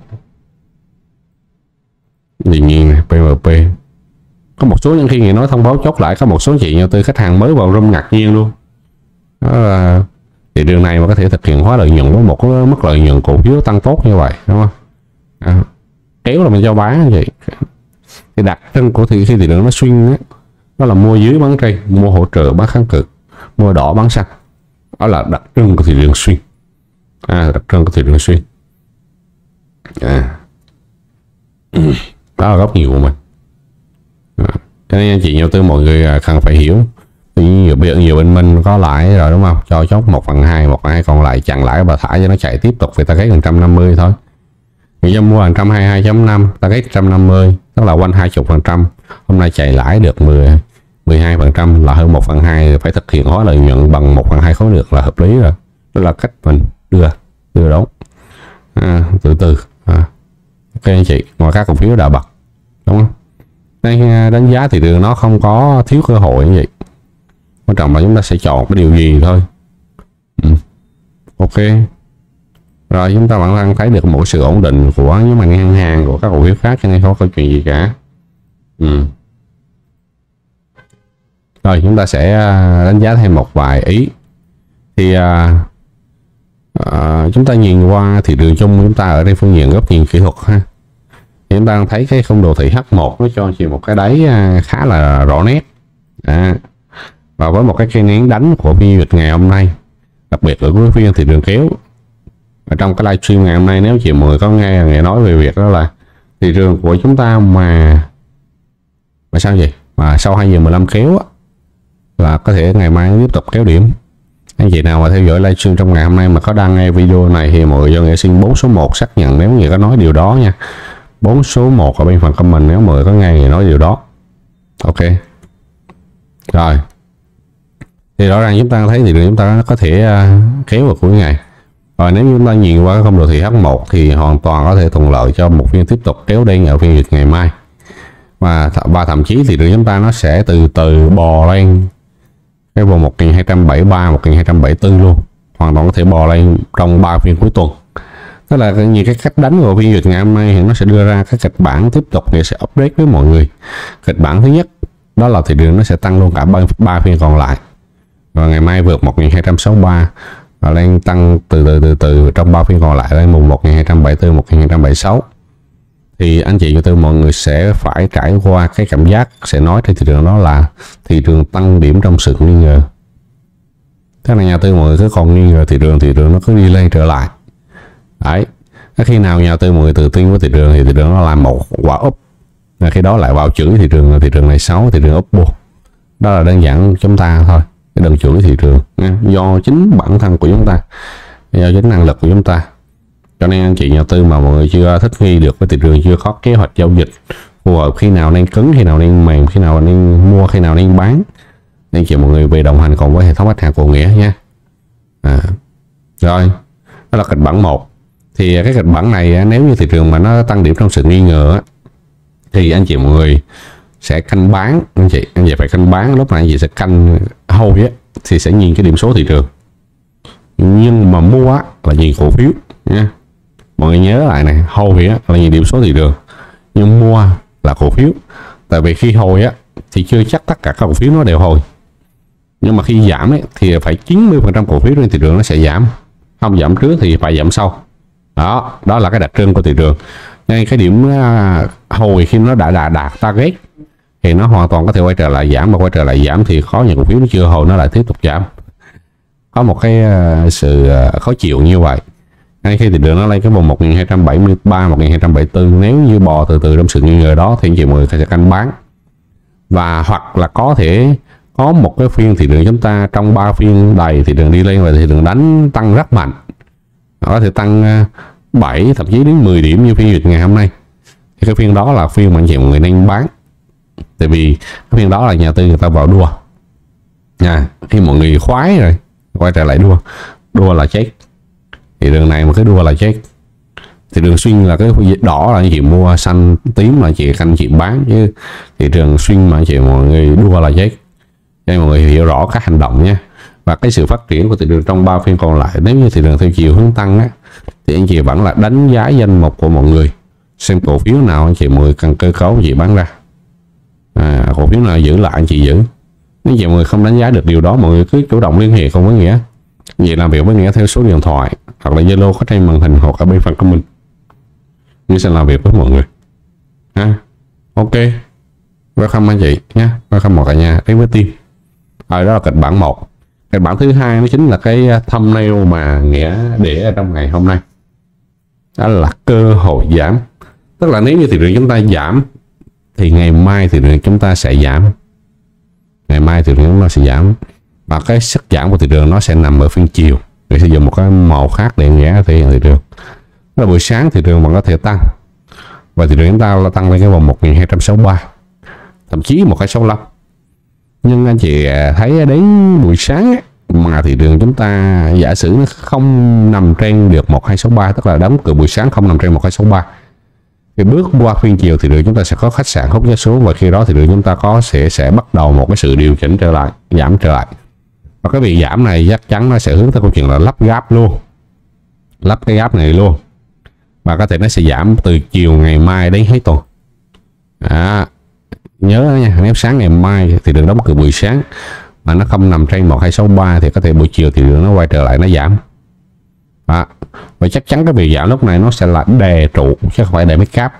dĩ nhiên này, bê em pê có một số những khi nghĩa nói thông báo chốt lại, có một số chị nhà tư khách hàng mới vào room ngạc nhiên luôn. Đó là thị trường này mà có thể thực hiện hóa lợi nhuận với một cái mức lợi nhuận cổ phiếu tăng tốt như vậy, đúng không? À, kéo là mình cho bán vậy. Thì đặc trưng của thị khi thị trường nó swing đó, đó là mua dưới bán trên, mua hỗ trợ bán kháng cự, mua đỏ bán xanh. Đó là đặc trưng của thị trường swing. À, đặc trưng của thị trường swing. À, đó là góc nhìn của mình. À, cho nên anh chị nhà đầu tư mọi người cần phải hiểu nhiều nhiều, nhiều bên minh có lãi rồi đúng không, cho chốt một phần hai, một phần hai còn lại chặn lãi và thả cho nó chạy tiếp tục về target một trăm năm mươi thôi. Người dân mua một trăm hai mươi hai chấm năm, target một trăm năm mươi, tức là quanh hai mươi phần trăm. Hôm nay chạy lãi được mười, mười hai phần trăm là hơn một phần hai, phải thực hiện hóa lợi nhuận bằng một phần hai khối được là hợp lý rồi. Đó là cách mình đưa đưa đón à, từ từ à. Ok anh chị, ngoài các cổ phiếu đã bật đúng không? Đây, đánh giá thị trường nó không có thiếu cơ hội như vậy, quan trọng là chúng ta sẽ chọn cái điều gì thôi. ừ. Ok rồi, chúng ta vẫn đang thấy được một sự ổn định của những ngành ngân hàng, của các cổ phiếu khác, cho nên không có câu chuyện gì cả. ừ. Rồi chúng ta sẽ đánh giá thêm một vài ý. Thì à, à, chúng ta nhìn qua thị trường chung, chúng ta ở đây phương diện góc nhìn kỹ thuật ha, thì chúng ta thấy cái khung đồ thị H một nó cho chị một cái đáy khá là rõ nét à, và với một cái cây nến đánh của phiên dịch ngày hôm nay, đặc biệt là với phiên thị trường kéo. Ở trong cái livestream ngày hôm nay, nếu chị mọi người có nghe nghe nói về việc đó là thị trường của chúng ta mà mà sao vậy mà sau hai giờ mười lăm kéo á, là có thể ngày mai tiếp tục kéo điểm. Anh chị nào mà theo dõi livestream trong ngày hôm nay mà có đăng nghe video này thì mọi người cho xin bốn số một xác nhận nếu như có nói điều đó nha. Bốn số một ở bên phần comment nếu mọi người có nghe người nói điều đó. Ok rồi, thì rõ ràng chúng ta thấy thị trường chúng ta có thể uh, kéo vào cuối ngày. Rồi nếu chúng ta nhìn qua không đồ thị H một thì hoàn toàn có thể thuận lợi cho một phiên tiếp tục kéo đen ở phiên dịch ngày mai, và, th và thậm chí thị trường chúng ta nó sẽ từ từ bò lên cái vùng một nghìn hai trăm bảy mươi ba, một nghìn hai trăm bảy mươi tư luôn, hoàn toàn có thể bò lên trong ba phiên cuối tuần. Tức là nhiều cái cách đánh của phiên dịch ngày hôm nay thì nó sẽ đưa ra các kịch bản tiếp tục để sẽ update với mọi người. Kịch bản thứ nhất đó là thị trường nó sẽ tăng luôn cả ba phiên còn lại, và ngày mai vượt một nghìn hai trăm sáu mươi ba và lên tăng từ từ từ từ trong ba phiên còn lại lên mùng một nghìn hai trăm bảy mươi tư, một nghìn hai trăm bảy mươi sáu. Thì anh chị tư mọi người sẽ phải trải qua cái cảm giác sẽ nói trên thị trường đó là thị trường tăng điểm trong sự nghi ngờ. Thế là nhà tư mọi người cứ còn nghi ngờ thị trường, thị trường nó cứ đi lên trở lại. Đấy, khi nào nhà tư mọi người tự tin với thị trường thì thị trường nó làm một quả úp, và khi đó lại vào chửi thị trường, thị trường này xấu, thị trường úp buộc. Đó là đơn giản chúng ta thôi, đừng chửi thị trường nha. Do chính bản thân của chúng ta, do chính năng lực của chúng ta. Cho nên anh chị nhà tư mà mọi người chưa thích nghi được với thị trường, chưa có kế hoạch giao dịch phù hợp, khi nào nên cứng, khi nào nên mềm, khi nào nên mua, khi nào nên bán, nên chị mọi người về đồng hành cùng với hệ thống khách hàng của Nghĩa nha. À, rồi đó là kịch bản một. Thì cái kịch bản này nếu như thị trường mà nó tăng điểm trong sự nghi ngờ thì anh chị mọi người sẽ canh bán. Anh chị anh chị phải canh bán, lúc này anh chị sẽ canh hold á, thì sẽ nhìn cái điểm số thị trường, nhưng mà mua á, là nhìn cổ phiếu nha. Mọi người nhớ lại này, hold á, là nhìn điểm số thị trường, nhưng mua là cổ phiếu. Tại vì khi hồi á thì chưa chắc tất cả các cổ phiếu nó đều hồi, nhưng mà khi giảm ấy, thì phải chín mươi phần trăm cổ phiếu trên thị trường nó sẽ giảm, không giảm trước thì phải giảm sau. Đó, đó là cái đặc trưng của thị trường. Nên cái điểm uh, hồi khi nó đã đạt, đạt target thì nó hoàn toàn có thể quay trở lại giảm, mà quay trở lại giảm thì có những cổ phiếu nó chưa hồi nó lại tiếp tục giảm. Có một cái uh, sự uh, khó chịu như vậy. Ngay khi thị trường nó lên cái vùng một nghìn hai trăm bảy mươi ba, một nghìn hai trăm bảy mươi tư, nếu như bò từ từ trong sự nghi ngờ đó thì anh chị mọi người sẽ canh bán. Và hoặc là có thể có một cái phiên thị trường chúng ta trong ba phiên đầy thị trường đi lên và thị trường đánh tăng rất mạnh, có thể tăng bảy thậm chí đến mười điểm như phiên dịch ngày hôm nay, thì cái phiên đó là phiên mà anh chị mọi người nên bán. Tại vì cái phiên đó là nhà tư người ta vào đua nha, khi mọi người khoái rồi quay trở lại đua, đua là chết. Thị trường này mà cái đua là chết. Thị trường swing là cái đỏ là anh chị mua, xanh tím là chị canh chị bán, chứ thị trường swing mà anh chị mọi người đua là chết. Cho mọi người hiểu rõ các hành động nha. Và cái sự phát triển của thị trường trong ba phiên còn lại, nếu như thị trường theo chiều hướng tăng á, thì anh chị vẫn là đánh giá danh mục của mọi người, xem cổ phiếu nào anh chị mọi người cần cơ cấu anh chị bán ra, à, cổ phiếu nào giữ lại anh chị giữ. Nếu chị mọi người không đánh giá được điều đó, mọi người cứ chủ động liên hệ cùng với Nghĩa. Vậy làm việc với Nghĩa theo số điện thoại hoặc là Zalo có trên màn hình hoặc ở bên phần comment, Nghĩa sẽ làm việc với mọi người ha. Ok, welcome anh chị nhé, welcome một cả nhà đến với team. Rồi đó là kịch bản một. Kịch bản thứ hai nó chính là cái thumbnail mà Nghĩa để ở trong ngày hôm nay, đó là cơ hội giảm. Tức là nếu như thị trường chúng ta giảm thì ngày mai thị trường chúng ta sẽ giảm. ngày mai thị trường nó sẽ giảm, và cái sức giảm của thị trường nó sẽ nằm ở phiên chiều. Để sử dụng một cái màu khác để vẽ thể hiện thị trường. Là buổi sáng thị trường vẫn có thể tăng, và thị trường chúng ta là tăng lên cái vòng một nghìn hai trăm sáu mươi ba, thậm chí một nghìn hai trăm sáu mươi lăm. Nhưng anh chị thấy đến buổi sáng ấy, mà thị trường chúng ta giả sử nó không nằm trên được một nghìn hai trăm sáu mươi ba, tức là đóng cửa buổi sáng không nằm trên một nghìn hai trăm sáu mươi ba, thì bước qua phiên chiều thị trường chúng ta sẽ có khách sạn hút giá xuống, và khi đó thị trường chúng ta có sẽ sẽ bắt đầu một cái sự điều chỉnh trở lại, giảm trở lại. Và cái việc giảm này chắc chắn nó sẽ hướng tới câu chuyện là lắp gáp luôn, lắp cái gáp này luôn, và có thể nó sẽ giảm từ chiều ngày mai đến hết tuần. À, nhớ nha, nếu sáng ngày mai thị trường đóng cửa buổi sáng mà nó không nằm trên một nghìn hai trăm sáu mươi ba thì có thể buổi chiều thị trường nó quay trở lại, nó giảm. À, và chắc chắn cái việc giảm lúc này nó sẽ là đè trụ chứ không phải đè mấy cáp.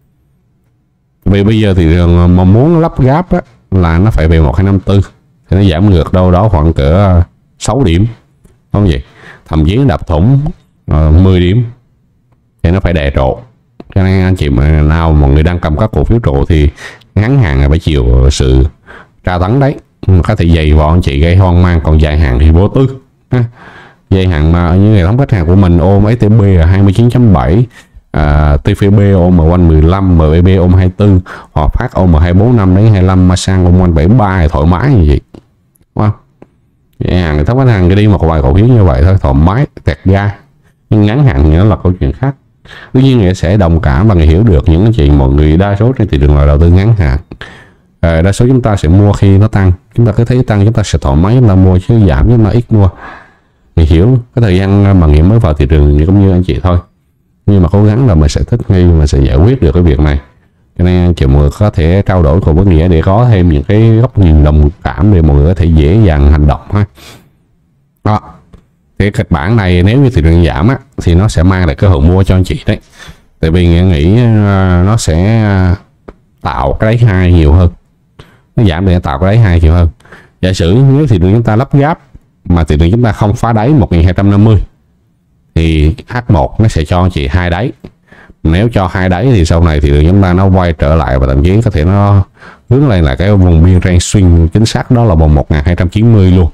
Vì bây giờ thị trường mong muốn lắp gáp á, là nó phải về một nghìn hai trăm năm mươi tư, thì nó giảm ngược đâu đó khoảng cỡ sáu điểm, không gì, thậm chí đập thủng uh, mười điểm thì nó phải đè trụ. Cho nên anh chị mà nào mọi người đang cầm các cổ phiếu trụ thì ngắn hạn là phải chịu sự tra tấn đấy, có thể dày vò anh chị gây hoang mang, còn dài hạn thì vô tư ha. Dài hạn mà như hệ thống khách hàng của mình ôm ét tê bê là hai mươi chín chấm bảy, à, tê pê bê ôm em một mười lăm, em bê bê ôm hai mươi tư, Hòa Phát ôm hai mươi bốn năm đến hai mươi lăm, Masan ôm một bảy mươi ba, thoải mái như vậy. Đúng không? Dài hạn hệ thống khách hàng đi một vài cổ phiếu như vậy thôi, thoải mái, tẹt ga. Nhưng ngắn hạn thì nó là câu chuyện khác. Tuy nhiên người sẽ đồng cảm và người hiểu được những chuyện mọi người đa số trên thị trường là đầu tư ngắn hạn. À, đa số chúng ta sẽ mua khi nó tăng, chúng ta cứ thấy tăng chúng ta sẽ thoải mái chúng ta mua, chứ giảm chúng ta ít mua. Mình hiểu cái thời gian mà người mới vào thị trường cũng như anh chị thôi, nhưng mà cố gắng là mình sẽ thích nghi, mình sẽ giải quyết được cái việc này. Cho nên anh chị mọi người có thể trao đổi cùng với Nghĩa để có thêm những cái góc nhìn đồng cảm để mọi người có thể dễ dàng hành động ha. Đó. Thì kịch bản này nếu như thị trường giảm á, thì nó sẽ mang lại cơ hội mua cho anh chị đấy. Tại vì Nghĩa nghĩ nó sẽ tạo cái đáy hai nhiều hơn, nó giảm để tạo cái đáy hai nhiều hơn. Giả sử nếu thị trường chúng ta lắp gáp mà thị trường chúng ta không phá đáy một nghìn hai trăm năm mươi thì hát một nó sẽ cho anh chị hai đáy. Nếu cho hai đáy thì sau này thị trường chúng ta nó quay trở lại và thậm chí có thể nó hướng lên lại cái vùng biên range swing chính xác đó là vùng một nghìn hai trăm chín mươi luôn.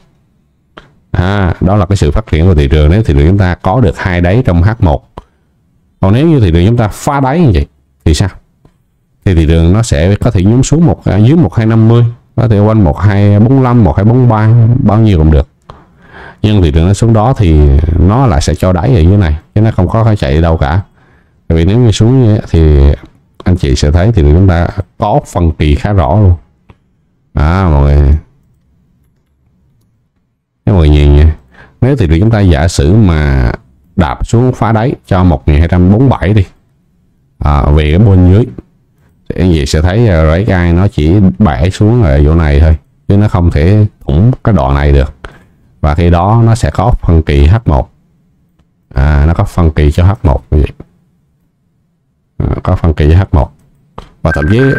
À, đó là cái sự phát triển của thị trường nếu thị trường chúng ta có được hai đáy trong hát một. Còn nếu như thị trường chúng ta phá đáy như vậy thì sao? Thì thị trường nó sẽ có thể nhúng xuống một dưới một nghìn hai trăm năm mươi, có thể quanh một nghìn hai trăm bốn mươi lăm, một nghìn hai trăm bốn mươi ba, bao nhiêu cũng được. Nhưng thị trường nó xuống đó thì nó lại sẽ cho đáy ở dưới này, chứ nó không có phải chạy đi đâu cả. Bởi vì nếu như xuống như thì anh chị sẽ thấy thì chúng ta có phân kỳ khá rõ luôn. À, mọi người, nếu mọi người nhìn nha, nếu thị trường chúng ta giả sử mà đạp xuống phá đáy cho một nghìn hai trăm bốn mươi bảy đi, à, về cái bên dưới thì anh chị sẽ thấy rờ ét i nó chỉ bẻ xuống ở chỗ này thôi, chứ nó không thể thủng cái đoạn này được. Và khi đó nó sẽ có phân kỳ hát một, à, nó có phân kỳ cho hát một như vậy. À, có phân kỳ cho hát một, và thậm chí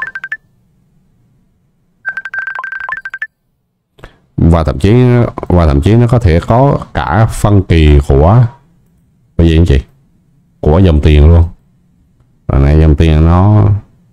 và thậm chí và thậm chí nó có thể có cả phân kỳ của cái gì anh chị, của dòng tiền luôn. Rồi này dòng tiền nó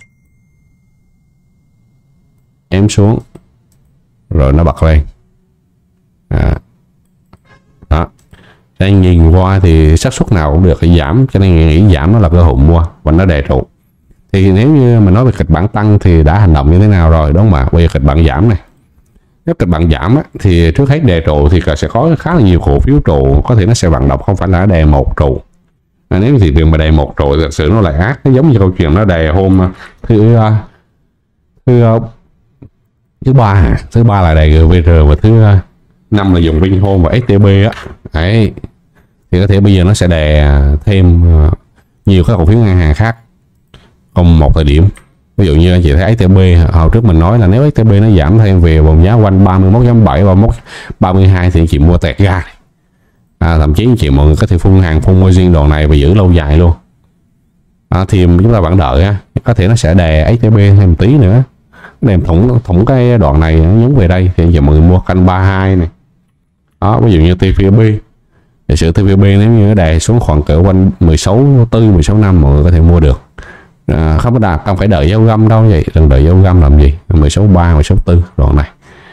ém xuống rồi nó bật lên. À, đó. Nên nhìn qua thì xác suất nào cũng được thì giảm, cho nên nghĩ giảm nó là cơ hội mua và nó đè trụ. Thì nếu như mà nói về kịch bản tăng thì đã hành động như thế nào rồi, đúng không ạ? Bây giờ kịch bản giảm này, nếu kịch bản giảm á, thì trước hết đè trụ thì sẽ có khá là nhiều cổ phiếu trụ, có thể nó sẽ vận động không phải là đè một trụ. À, nếu thị trường mà đè một trụ thật sự nó lại ác, nó giống như câu chuyện nó đè hôm thứ thứ thứ ba thứ ba là đè giê vê rờ, và thứ năm là dùng Vinhome và ét tê bê á. Đấy, thì có thể bây giờ nó sẽ đè thêm nhiều các cổ phiếu ngân hàng khác cùng một thời điểm. Ví dụ như anh chị thấy ét tê bê hồi trước mình nói là nếu ét tê bê nó giảm thêm về vòng giá quanh ba mươi mốt chấm bảy và ba mươi hai thì anh chị mua tẹt ga. À, thậm chí anh chị mọi người có thể phun hàng phun margin đoạn này và giữ lâu dài luôn. À, thì chúng ta vẫn đợi ha, có thể nó sẽ đè ét tê bê thêm một tí nữa, đè thủng thủng cái đoạn này nó nhúng về đây thì anh chị mọi người mua canh ba mươi hai này. Đó, ví dụ như tê pê bê, giả sử tê pê bê nếu như nó đè xuống khoảng cỡ quanh mười sáu tư mười sáu năm mọi người có thể mua được. À, không có đạt, không phải đợi dấu găm đâu vậy, đừng đợi dấu găm làm gì, mười sáu ba mười sáu tư đoạn này.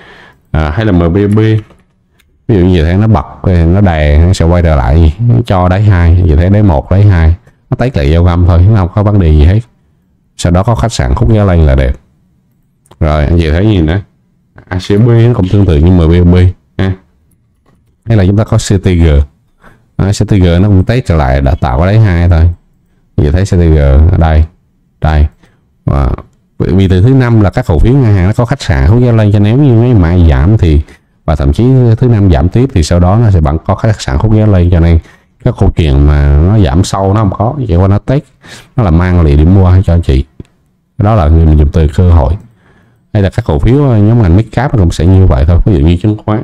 à, hay là em bê bê. Ví dụ như thế nó bật nó đè nó sẽ quay trở lại gì nó cho đáy hai, như thế đáy một đáy hai nó tách lại giao găm thôi, nó không có vấn đề gì hết. Sau đó có khách sạn khúc giá lên là đẹp. Rồi anh chị thấy gì nữa, a xê bê nó cũng tương tự như em bê bê ha. Hay là chúng ta có xê tê giê, à, xê tê giê nó cũng test trở lại đã tạo cái đáy hai thôi. Như thấy xê tê giê ở đây đây. Và vì từ thứ năm là các cổ phiếu ngân hàng nó có khách sạn khúc giá lên, cho nếu như mấy mã giảm thì và thậm chí thứ năm giảm tiếp thì sau đó nó sẽ vẫn có khách sạn khúc giá lên, cho nên các câu chuyện mà nó giảm sâu nó không có, chỉ qua nó test nó là mang lại điểm mua cho anh chị. Đó là người mình dùng từ cơ hội. Hay là các cổ phiếu nhóm ngành midcap nó cũng sẽ như vậy thôi. Ví dụ như chứng khoán,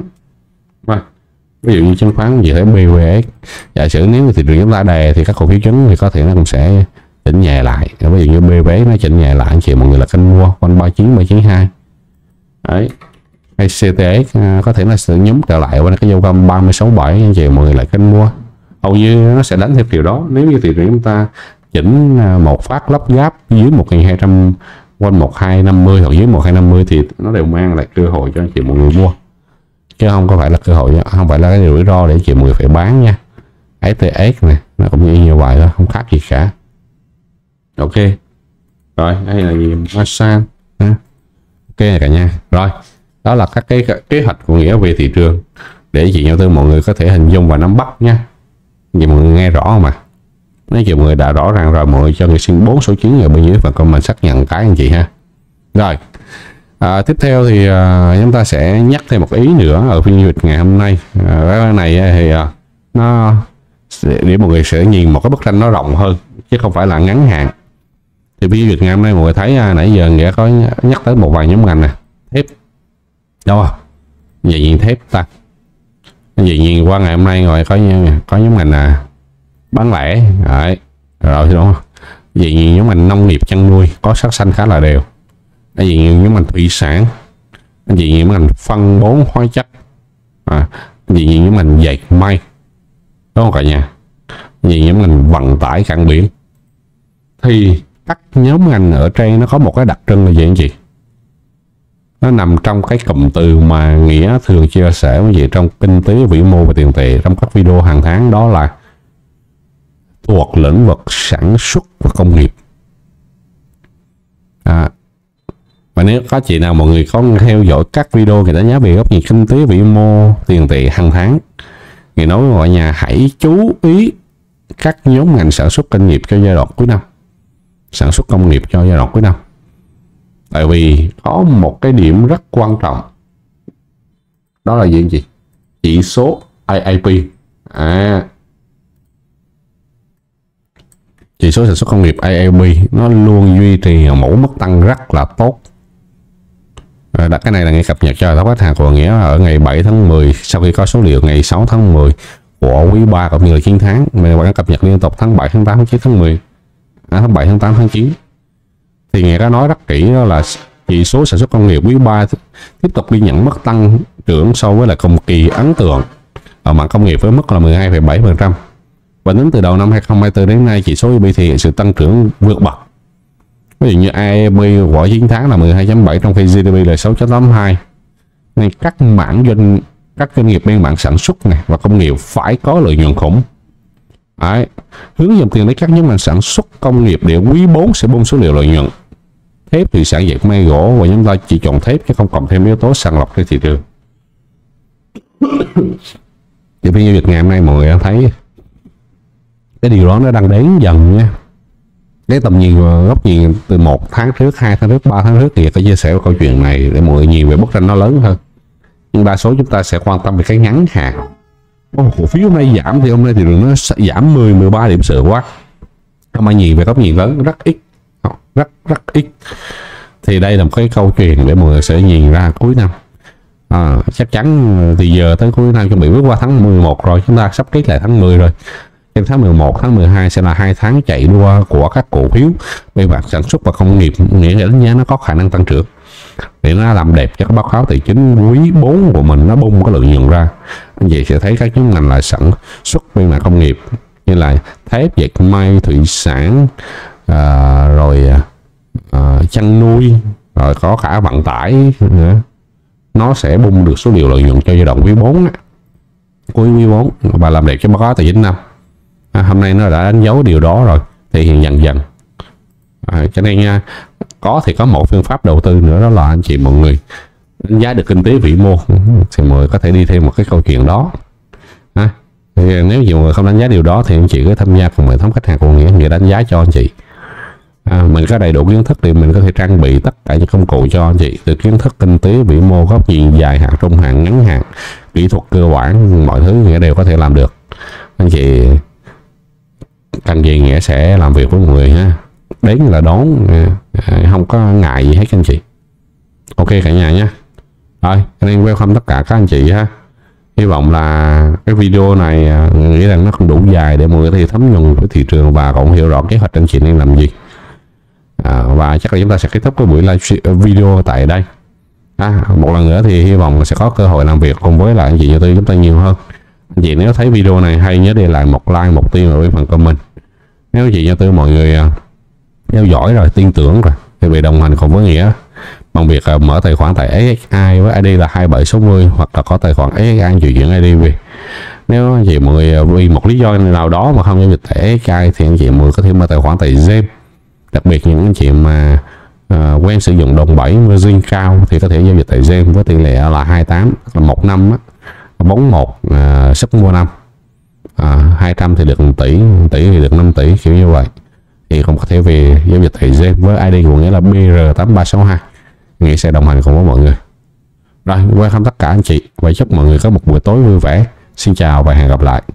ví dụ như chứng khoán gì thấy bê vê ét, giả sử nếu thị trường chúng ta đè thì các cổ phiếu chứng thì có thể nó cũng sẽ chỉnh nhẹ lại. Ví dụ như bê vê ét nó chỉnh nhẹ lại, anh chị mọi người là kênh mua quanh ba chín ba chín hai đấy. Hay xê tê ét có thể nó sẽ nhúng trở lại qua cái dấu găm ba mươi sáu bảy, anh chị mọi người lại kênh mua. Hầu như nó sẽ đánh theo kiểu đó. Nếu như thị trường chúng ta chỉnh một phát lắp gáp dưới một nghìn hai trăm, quanh một nghìn hai trăm năm mươi hoặc dưới một nghìn hai trăm năm mươi thì nó đều mang lại cơ hội cho anh chị mọi người mua, chứ không có phải là cơ hội, không phải là cái rủi ro để anh chị mọi người phải bán nha. ét tê ét này nó cũng như như vậy thôi, không khác gì cả. Ok rồi, đây là gì Masan ha. Ok này cả nhà. Rồi đó là các cái kế hoạch của Nghĩa về thị trường để chị nhau tư mọi người có thể hình dung và nắm bắt nha. Vậy mọi người nghe rõ không ạ? Nếu chị mọi người đã rõ ràng rồi, mọi người cho người xin bốn số chín ở bên dưới phần comment xác nhận cái anh chị ha. Rồi à, tiếp theo thì à, chúng ta sẽ nhắc thêm một ý nữa ở phiên giao dịch ngày hôm nay. À, cái này thì à, nó để mọi người sẽ nhìn một cái bức tranh nó rộng hơn chứ không phải là ngắn hạn. Thì phiên giao dịch ngày hôm nay mọi người thấy à, nãy giờ Nghĩa có nhắc tới một vài nhóm ngành nè, thép đâu à, vậy nhìn thép ta, vậy nhìn qua ngày hôm nay rồi có có nhóm ngành là bán lẻ đấy, rồi đúng không? Vậy nhìn nhóm ngành nông nghiệp chăn nuôi có sắc xanh khá là đều. Vậy nhìn nhóm ngành thủy sản, vậy nhìn nhóm ngành phân bón hóa chất, à, vậy nhìn nhóm ngành dệt may, đúng không cả nhà? Vậy nhóm ngành vận tải cảng biển. Thì các nhóm ngành ở trên nó có một cái đặc trưng là gì anh chị? Nó nằm trong cái cụm từ mà Nghĩa thường chia sẻ với gì trong kinh tế vĩ mô và tiền tệ trong các video hàng tháng, đó là thuộc lĩnh vực sản xuất và công nghiệp. À, và nếu có chị nào mọi người có theo dõi các video người đánh giá về góc nhìn kinh tế vĩ mô tiền tệ hàng tháng, người nói với mọi nhà hãy chú ý các nhóm ngành sản xuất công nghiệp cho giai đoạn cuối năm, sản xuất công nghiệp cho giai đoạn cuối năm. Tại vì có một cái điểm rất quan trọng, đó là gì anh chị? Chỉ số i a pê. À, chỉ số sản xuất công nghiệp i a pê nó luôn duy trì ở mẫu mức tăng rất là tốt. À, cái này là ngày cập nhật cho khách hàng của Nghĩa ở ngày bảy tháng mười, sau khi có số liệu ngày sáu tháng mười của quý ba cũng như là chín tháng. Mình vẫn cập nhật liên tục tháng bảy, tháng tám, tháng chín, tháng mười, à, tháng bảy, tháng tám, tháng chín. Thì Nghĩa đã nói rất kỹ, đó là chỉ số sản xuất công nghiệp quý ba tiếp tục ghi nhận mức tăng trưởng so với là cùng kỳ ấn tượng ở mảng công nghiệp với mức là mười hai phẩy bảy phần trăm. Và đến từ đầu năm hai không hai tư đến nay, chỉ số i pê thể hiện sự tăng trưởng vượt bậc. Ví dụ như i a pê của chín tháng là mười hai phẩy bảy, trong khi giê đê pê là sáu phẩy tám mươi hai. Nên các mảng doanh các doanh nghiệp bên mảng sản xuất này và công nghiệp phải có lợi nhuận khủng. Đấy, hướng dòng tiền đến các nhóm ngành sản xuất công nghiệp để quý bốn sẽ bung số liệu lợi nhuận. Thép, thủy sản, dệt may, gỗ, và chúng ta chỉ chọn thép chứ không cộng thêm yếu tố sàng lọc trên thị trường. Thì phiên giao dịch ngày hôm nay mọi người thấy cái điều đó nó đang đến dần nha. Cái tầm nhìn góc nhìn từ một tháng trước, hai tháng trước, ba tháng trước thì có chia sẻ câu chuyện này để mọi người nhìn về bức tranh nó lớn hơn. Nhưng đa số chúng ta sẽ quan tâm về cái ngắn hạn. Oh, cổ phiếu hôm nay giảm thì hôm nay thì nó giảm mười, mười ba điểm sợ quá. Không ai nhìn về góc nhìn lớn rất ít, rất rất ít. Thì đây là một cái câu chuyện để mọi người sẽ nhìn ra cuối năm. À, chắc chắn thì giờ tới cuối năm chuẩn bị bước qua tháng mười một rồi, chúng ta sắp kết lại tháng mười rồi. Trong tháng mười một, tháng mười hai sẽ là hai tháng chạy đua của các cổ phiếu về mặt sản xuất và công nghiệp, nghĩa là đánh giá nó có khả năng tăng trưởng để nó làm đẹp cho các báo cáo tài chính quý bốn của mình, nó bung cái lợi nhuận ra. Anh chị sẽ thấy các nhóm ngành là sản xuất bên mặt công nghiệp như là thép, dệt may, thủy sản, à, rồi à, chăn nuôi, rồi có cả vận tải nữa. nó sẽ bung được số liệu lợi nhuận cho giai đoạn quý bốn á, cuối quý bốn và làm đẹp cho báo cáo tài chính năm. À, hôm nay nó đã đánh dấu điều đó rồi, thì hiện dần dần. À, cho nên nha, có thì có một phương pháp đầu tư nữa, đó là anh chị mọi người đánh giá được kinh tế vĩ mô thì mọi người có thể đi thêm một cái câu chuyện đó. À, thì nếu như mọi người không đánh giá điều đó thì anh chị cứ tham gia cùng hệ thống khách hàng của Nghĩa, Nghĩa đánh giá cho anh chị. À, mình có đầy đủ kiến thức thì mình có thể trang bị tất cả những công cụ cho anh chị, từ kiến thức kinh tế vĩ mô, góc nhìn dài hạn, trung hạn, ngắn hạn, kỹ thuật cơ bản, mọi thứ Nghĩa đều có thể làm được. Anh chị cần gì Nghĩa sẽ làm việc với mọi người ha, đến là đón, không có ngại gì hết anh chị. Ok cả nhà nhé. Rồi, anh em welcome tất cả các anh chị ha. Hy vọng là cái video này nghĩ rằng nó không đủ dài để mọi người có thể thấm nhuần với thị trường và cũng hiểu rõ kế hoạch anh chị nên làm gì. À, và chắc là chúng ta sẽ kết thúc cái buổi live video tại đây. À, một lần nữa thì hy vọng sẽ có cơ hội làm việc cùng với lại anh chị nhà tư chúng ta nhiều hơn. Anh chị nếu thấy video này hay nhớ để lại một like, một tim ở bên phần comment. Nếu chị nhà tư mọi người theo dõi rồi, tin tưởng rồi thì về đồng hành cùng với Nghĩa bằng việc mở tài khoản tại ét ét i với i đê là hai bảy sáu không hoặc là có tài khoản ét ét i chuyển chuyển i đê về. Nếu anh chị mọi người vì một lý do nào đó mà không giao dịch tại ét ét i thì anh chị mọi người có thể mở tài khoản tại Gem. Đặc biệt những anh chị mà uh, quen sử dụng đồng bảy margin cao thì có thể giao dịch tại Gem với tỷ lệ là hai mươi tám, là một năm á, bốn một uh, sức mua năm, uh, hai trăm thì được một tỷ, một tỷ thì được năm tỷ, kiểu như vậy. Thì cũng có thể về giao dịch tại Gem với i đê của Nghĩa là B R tám ba sáu hai. Nghĩa sẽ đồng hành cùng với mọi người. Rồi, welcome tất cả anh chị và chúc mọi người có một buổi tối vui vẻ. Xin chào và hẹn gặp lại.